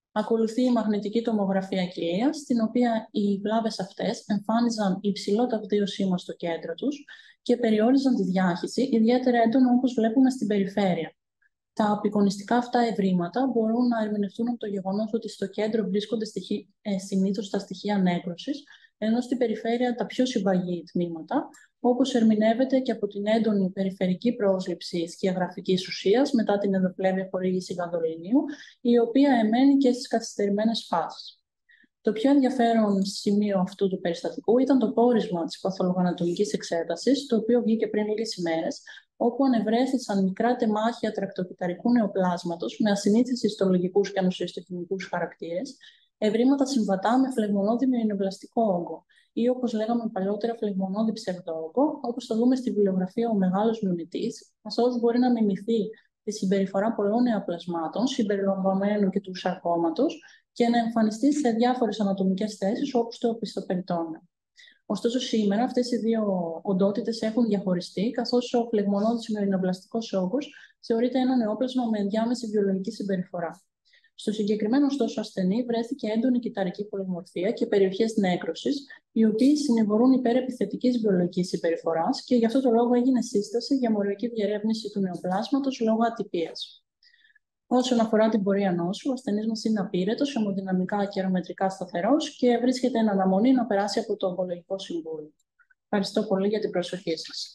[SPEAKER 4] Ακολουθεί η μαγνητική τομογραφία κοιλίας, στην οποία οι βλάβες αυτές εμφάνιζαν υψηλό ταυτίο σήμα στο κέντρο τους και περιόριζαν τη διάχυση, ιδιαίτερα έντονα όπως βλέπουμε στην περιφέρεια. Τα απεικονιστικά αυτά ευρήματα μπορούν να ερμηνευτούν από το γεγονός ότι στο κέντρο βρίσκονται στοιχεία, ε, συνήθως τα στοιχεία νέκρωσης, ενώ στην περιφέρεια τα πιο συμπαγή τμήματα, όπως ερμηνεύεται και από την έντονη περιφερική πρόσληψη σκιαγραφικής ουσίας μετά την ενδοφλέβια χορήγηση γαδολινίου, η οποία εμένει και στις καθυστερημένες φάσεις. Το πιο ενδιαφέρον σημείο αυτού του περιστατικού ήταν το πόρισμα της παθολογοανατομικής εξέτασης, το οποίο βγήκε πριν λίγες ημέρες, όπου ανεβρέθησαν μικρά τεμάχια τρακτοκυταρικού νεοπλάσματος με ασυνήθεις ιστολογικούς και ανοσιοϊστοχημικούς χαρακτήρες, ευρήματα συμβατά με φλεγμονώδη μυϊνοβλαστικό όγκο, ή όπως λέγαμε παλιότερα φλεγμονώδη ψευδόγκο, όπως θα δούμε στη βιβλιογραφία ο μεγάλος μιμητής, καθώς μπορεί να μιμηθεί τη συμπεριφορά πολλών νεοπλασμάτων, συμπεριλαμβανομένου και του σαρκώματος, και να εμφανιστεί σε διάφορες ανατομικές θέσεις, όπως το οπισθοπεριτόνεο. Ωστόσο, σήμερα αυτές οι δύο οντότητες έχουν διαχωριστεί, καθώς ο φλεγμονώδης μυϊνοβλαστικός όγκος θεωρείται ένα νεόπλασμα με ενδιάμεση βιολογική συμπεριφορά. Στο συγκεκριμένο ωστόσο ασθενή βρέθηκε έντονη κυταρική πολυμορφία και περιοχές νέκρωσης, οι οποίες συνηγορούν υπέρ επιθετικής βιολογικής συμπεριφοράς και γι' αυτό το λόγο έγινε σύσταση για μοριακή διερεύνηση του νεοπλάσματος λόγω ατυπίας. Όσον αφορά την πορεία νόσου, ο ασθενής μας είναι απείρετος, αιμοδυναμικά και αερομετρικά σταθερός και βρίσκεται εν αναμονή να περάσει από το ογκολογικό συμβούλιο. Ευχαριστώ πολύ για την προσοχή σας.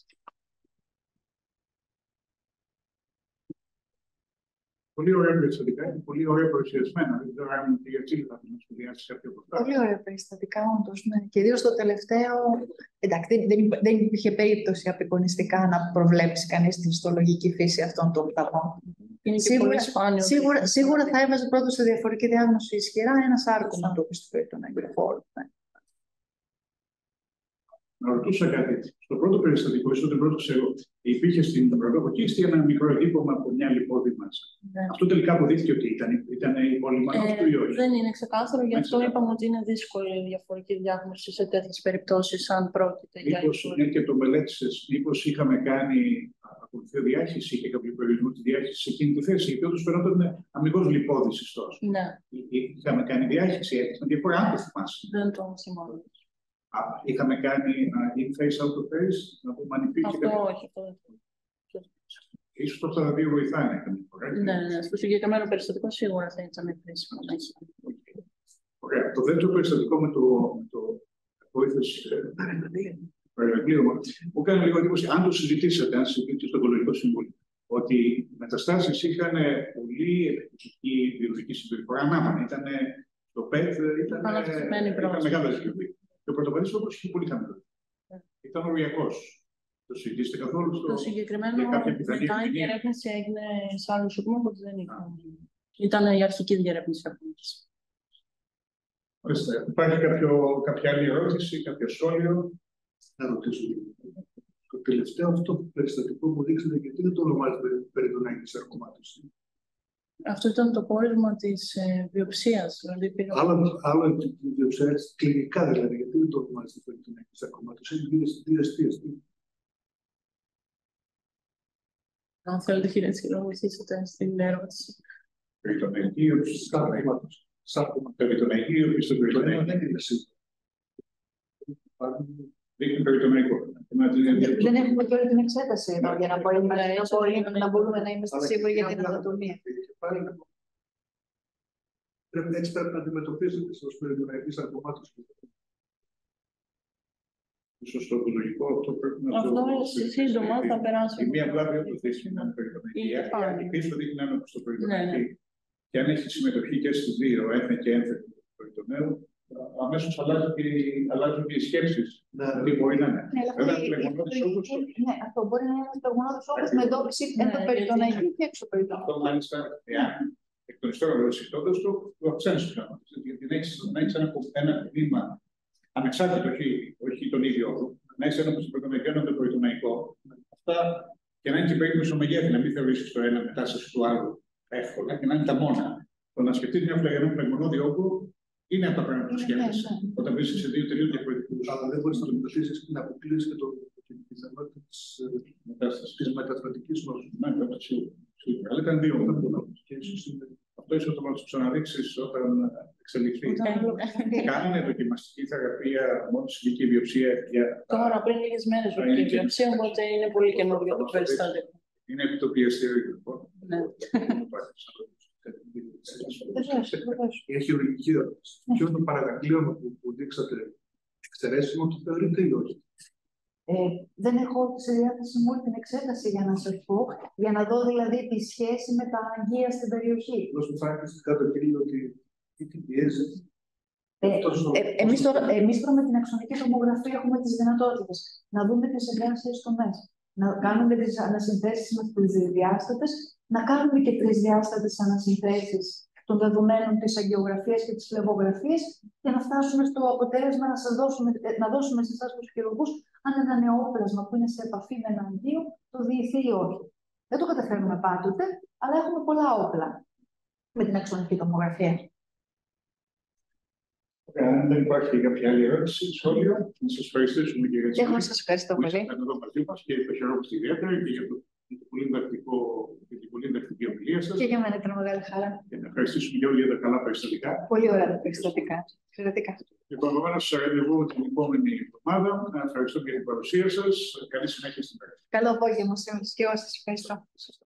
[SPEAKER 1] Πολύ ωραία περιστατικά και πολύ ωραία παρουσιασμένα. Δεν ξέρω αν η κυρία Τσίλη θα μας σχολιάσει κάποιο από αυτά.
[SPEAKER 2] Πολύ ωραία περιστατικά, όντως. Ναι. Κυρίως το τελευταίο. Εντάξει, δεν, δεν, δεν υπήρχε περίπτωση απεικονιστικά να προβλέψει κανείς την ιστολογική φύση αυτών των βλαβών.
[SPEAKER 4] Είναι και
[SPEAKER 2] Σίγουρα,
[SPEAKER 4] πολύ σπάνιο.
[SPEAKER 2] σίγουρα, σίγουρα θα έβαζε πρώτο σε διαφορετική διάγνωση ισχυρά ένα σάρκωμα του οπισθοπεριτοναϊκού χώρου. Ναι.
[SPEAKER 1] Να ρωτούσα κάτι. Στο πρώτο περιστατικό, ίσως το πρώτο ξέρω, υπήρχε στην πρωτοκοκίστη ένα μικρό εντύπωμα από μια λιπόδη μάζα.
[SPEAKER 4] Ναι.
[SPEAKER 1] Αυτό τελικά αποδείχθηκε ότι ήταν, ήταν η πολυμανός
[SPEAKER 4] Ε,
[SPEAKER 1] του ή όχι.
[SPEAKER 4] δεν είναι ξεκάθαρο, γι' αυτό
[SPEAKER 1] ξεκάθαρο.
[SPEAKER 4] είπαμε ότι είναι δύσκολη η διαφορική διάγνωση σε τέτοιες περιπτώσεις, αν πρόκειται για
[SPEAKER 1] Μήπως,
[SPEAKER 4] λιπόδη.
[SPEAKER 1] ναι, και το μελέτησες, μήπως είχαμε κάνει ακολουθία διάχυση και κάποιο περιορισμό τη διάχυση σε εκείνη τη θέση, γιατί όντως φαινόταν αμυγός λιπόδης ιστός.
[SPEAKER 4] Ναι,
[SPEAKER 1] Είχαμε κάνει διάχυση, έδειξαν διαφορά, αν το θυμάσαι.
[SPEAKER 4] δεν το θυμάμαι.
[SPEAKER 1] Α, είχαμε κάνει uh, in-face, out-of-face, να δούμε αν υπήρχε
[SPEAKER 4] Αυτό
[SPEAKER 1] κάποιο.
[SPEAKER 4] όχι, αυτό δεν το
[SPEAKER 1] Ίσως αυτά τα δύο βοηθάνε καμιά φορά.
[SPEAKER 4] Ναι, ναι, στο συγκεκριμένο περιστατικό σίγουρα θα ήταν χρήσιμο να έχει.
[SPEAKER 1] Ωραία. Το δεύτερο περιστατικό με το, με το βοήθες παραγγλίωμα μου κάνει λίγο εντύπωση, αν το συζητήσατε, αν συζητήσετε στο Ογκολογικό Συμβούλιο, ότι οι μεταστάσεις είχαν πολύ επιθετική βιολογική συμπεριφορά ανάμενα. Ήταν το ΠΕΤ, ήταν, ήταν μεγάλα ζυγή. Και ο πρωτοβουλής όπως είχε πολύ χαμηλό. Ήταν οριακός. Το συζητήσετε καθόλου στο...
[SPEAKER 4] Το συγκεκριμένο μετά η διερεύνηση έγινε σε άλλο σωμό, οπότε δεν ήταν. Ήταν η αρχική διερεύνηση αυτής.
[SPEAKER 1] Υπάρχει κάποιο, κάποια άλλη ερώτηση, κάποιο σχόλιο?
[SPEAKER 5] Να ρωτήσω. Το τελευταίο αυτό περιστατικό μου δείξατε γιατί δεν το ονομάζετε περιτοναϊκή σαρκωμάτωση.
[SPEAKER 4] Αυτό ήταν το πόρισμα της ε, βιοψίας. Δηλαδή πήρα...
[SPEAKER 5] Άλλο, άλλο τη βιοψία, κλινικά δηλαδή, γιατί δεν το ονομάζετε περιτοναϊκή σαρκωμάτωση. Είναι δύο αιστείες.
[SPEAKER 4] Αν θέλετε, κύριε Τσίλη, να βοηθήσετε στην ερώτηση.
[SPEAKER 1] Περιτοναϊκή ή οπισθοπεριτοναϊκή. Περιτοναϊκή ή οπισθοπεριτοναϊκή.
[SPEAKER 5] Δεν είναι σίγουρο.
[SPEAKER 1] Δείχνει περιτοναϊκό.
[SPEAKER 2] Δεν έχουμε και όλη την εξέταση εδώ για να μπορούμε να, μπορούμε να είμαστε σίγουροι για την ανατομία.
[SPEAKER 5] Πρέπει, έτσι πρέπει να αντιμετωπίσετε ως περιτοναϊκή σαρκωμάτωση.
[SPEAKER 1] Ίσως το ογκολογικό αυτό πρέπει να
[SPEAKER 4] αυτό
[SPEAKER 1] το...
[SPEAKER 4] Αυτό σύντομα θα περάσει.
[SPEAKER 1] Η μία βλάβη όντως δείχνει να είναι περιτοναϊκή. Η πίσω δείχνει να είναι οπισθοπεριτοναϊκή. Και αν έχει συμμετοχή και στις δύο, ένθε και ένθε του περιτοναίου, αμέσως αλλάζουν και, αλλάζουν και οι σκέψεις.
[SPEAKER 5] Ναι,
[SPEAKER 1] τι μπορεί να είναι.
[SPEAKER 2] Ναι, αυτό μπορεί να είναι ένας φλεγμονώδης όγκος με εντόπιση ενδοπεριτοναϊκή και εξωπεριτοναϊκή.
[SPEAKER 1] Αυτό μάλιστα, εάν εκ των υστέρων συζητώντας το, το αυξάνει τους φλεγμονώδες. Γιατί να έχεις ένα, ένα βήμα ανεξάρτητο, όχι, όχι τον ίδιο όγκο, να έχεις ένα περιτοναϊκό, ένα περιτοναϊκό. Αυτά και να είναι και περίπου στο μεγέθη, να μην θεωρήσεις το ένα μετάσταση του άλλου εύκολα και να είναι τα μόνα. Το να σκεφτείς μια φλεγμονώδη όγκο είναι από τα πράγματα που σκέφτεσαι. Όταν βρίσκεσαι σε δύο τελείως διαφορετικούς.
[SPEAKER 5] Αλλά δεν μπορείς να αντιμετωπίσεις και να αποκλείσεις και την πιθανότητα της μεταστατικής νόσου.
[SPEAKER 1] Ναι, βέβαια, σίγουρα. Αλλά ήταν δύο. αυτό ίσως θα μας το ξαναδείξεις όταν εξελιχθεί. Κάνανε δοκιμαστική θεραπεία μόνο στη δική βιοψία για...
[SPEAKER 4] Τώρα, πριν λίγες μέρες, η βιοψία, οπότε είναι πολύ καινούργιο το περιστατικό.
[SPEAKER 1] Είναι επί το πιεστήριο, λοιπόν.
[SPEAKER 4] Ναι.
[SPEAKER 5] Η χειρουργική ερώτηση. Ποιο το παραγγελίωμα που, που δείξατε εξαιρέσιμο, το θεωρείτε ή όχι?
[SPEAKER 2] Ε, δεν έχω στη διάθεση μου την εξέταση για να σας πω, για να δω δηλαδή τη σχέση με τα αγγεία στην περιοχή.
[SPEAKER 5] Δώστε φάνηκε στην κάτω κύριο ότι τι πιέζει.
[SPEAKER 2] Ε, ε, εμείς, τώρα, εμείς τώρα με την αξονική τομογραφία έχουμε τις δυνατότητες να δούμε τις εγκάρσιες τομές, να κάνουμε τις ανασυνθέσεις με τις διάστατες, να κάνουμε και τρισδιάστατες ανασυνθέσεις των δεδομένων της αγγεωγραφίας και της φλεγογραφίας και να φτάσουμε στο αποτέλεσμα να, σας δώσουμε, να δώσουμε σε εσάς τους χειρουργούς αν ένα νεόπλασμα που είναι σε επαφή με ένα αγγείο το διηθεί ή όχι. Δεν το καταφέρνουμε πάντοτε, αλλά έχουμε πολλά όπλα με την αξονική τομογραφία.
[SPEAKER 1] Αν δεν υπάρχει κάποια άλλη ερώτηση, σχόλιο, να σας ευχαριστήσουμε και για τις
[SPEAKER 2] Εγώ σας ευχαριστώ πολύ.
[SPEAKER 1] που ήσασταν εδώ μαζί μας και το χαιρόμαστε ιδιαίτερα και για, το, για, το πολύ διδακτικό, για την πολύ διδακτική ομιλία σας.
[SPEAKER 2] Και για μένα ήταν μεγάλη χαρά.
[SPEAKER 1] Και να ευχαριστήσουμε και όλοι για τα καλά περιστατικά.
[SPEAKER 2] Πολύ ωραία τα περιστατικά. Εξαιρετικά.
[SPEAKER 1] Λοιπόν, επομένως, σας ραντεβού την επόμενη εβδομάδα. Να ευχαριστώ για την παρουσία σας. Καλή συνέχεια στην πράξη.
[SPEAKER 2] Καλό απόγευμα σε όλους και εγώ σας ευχαριστώ.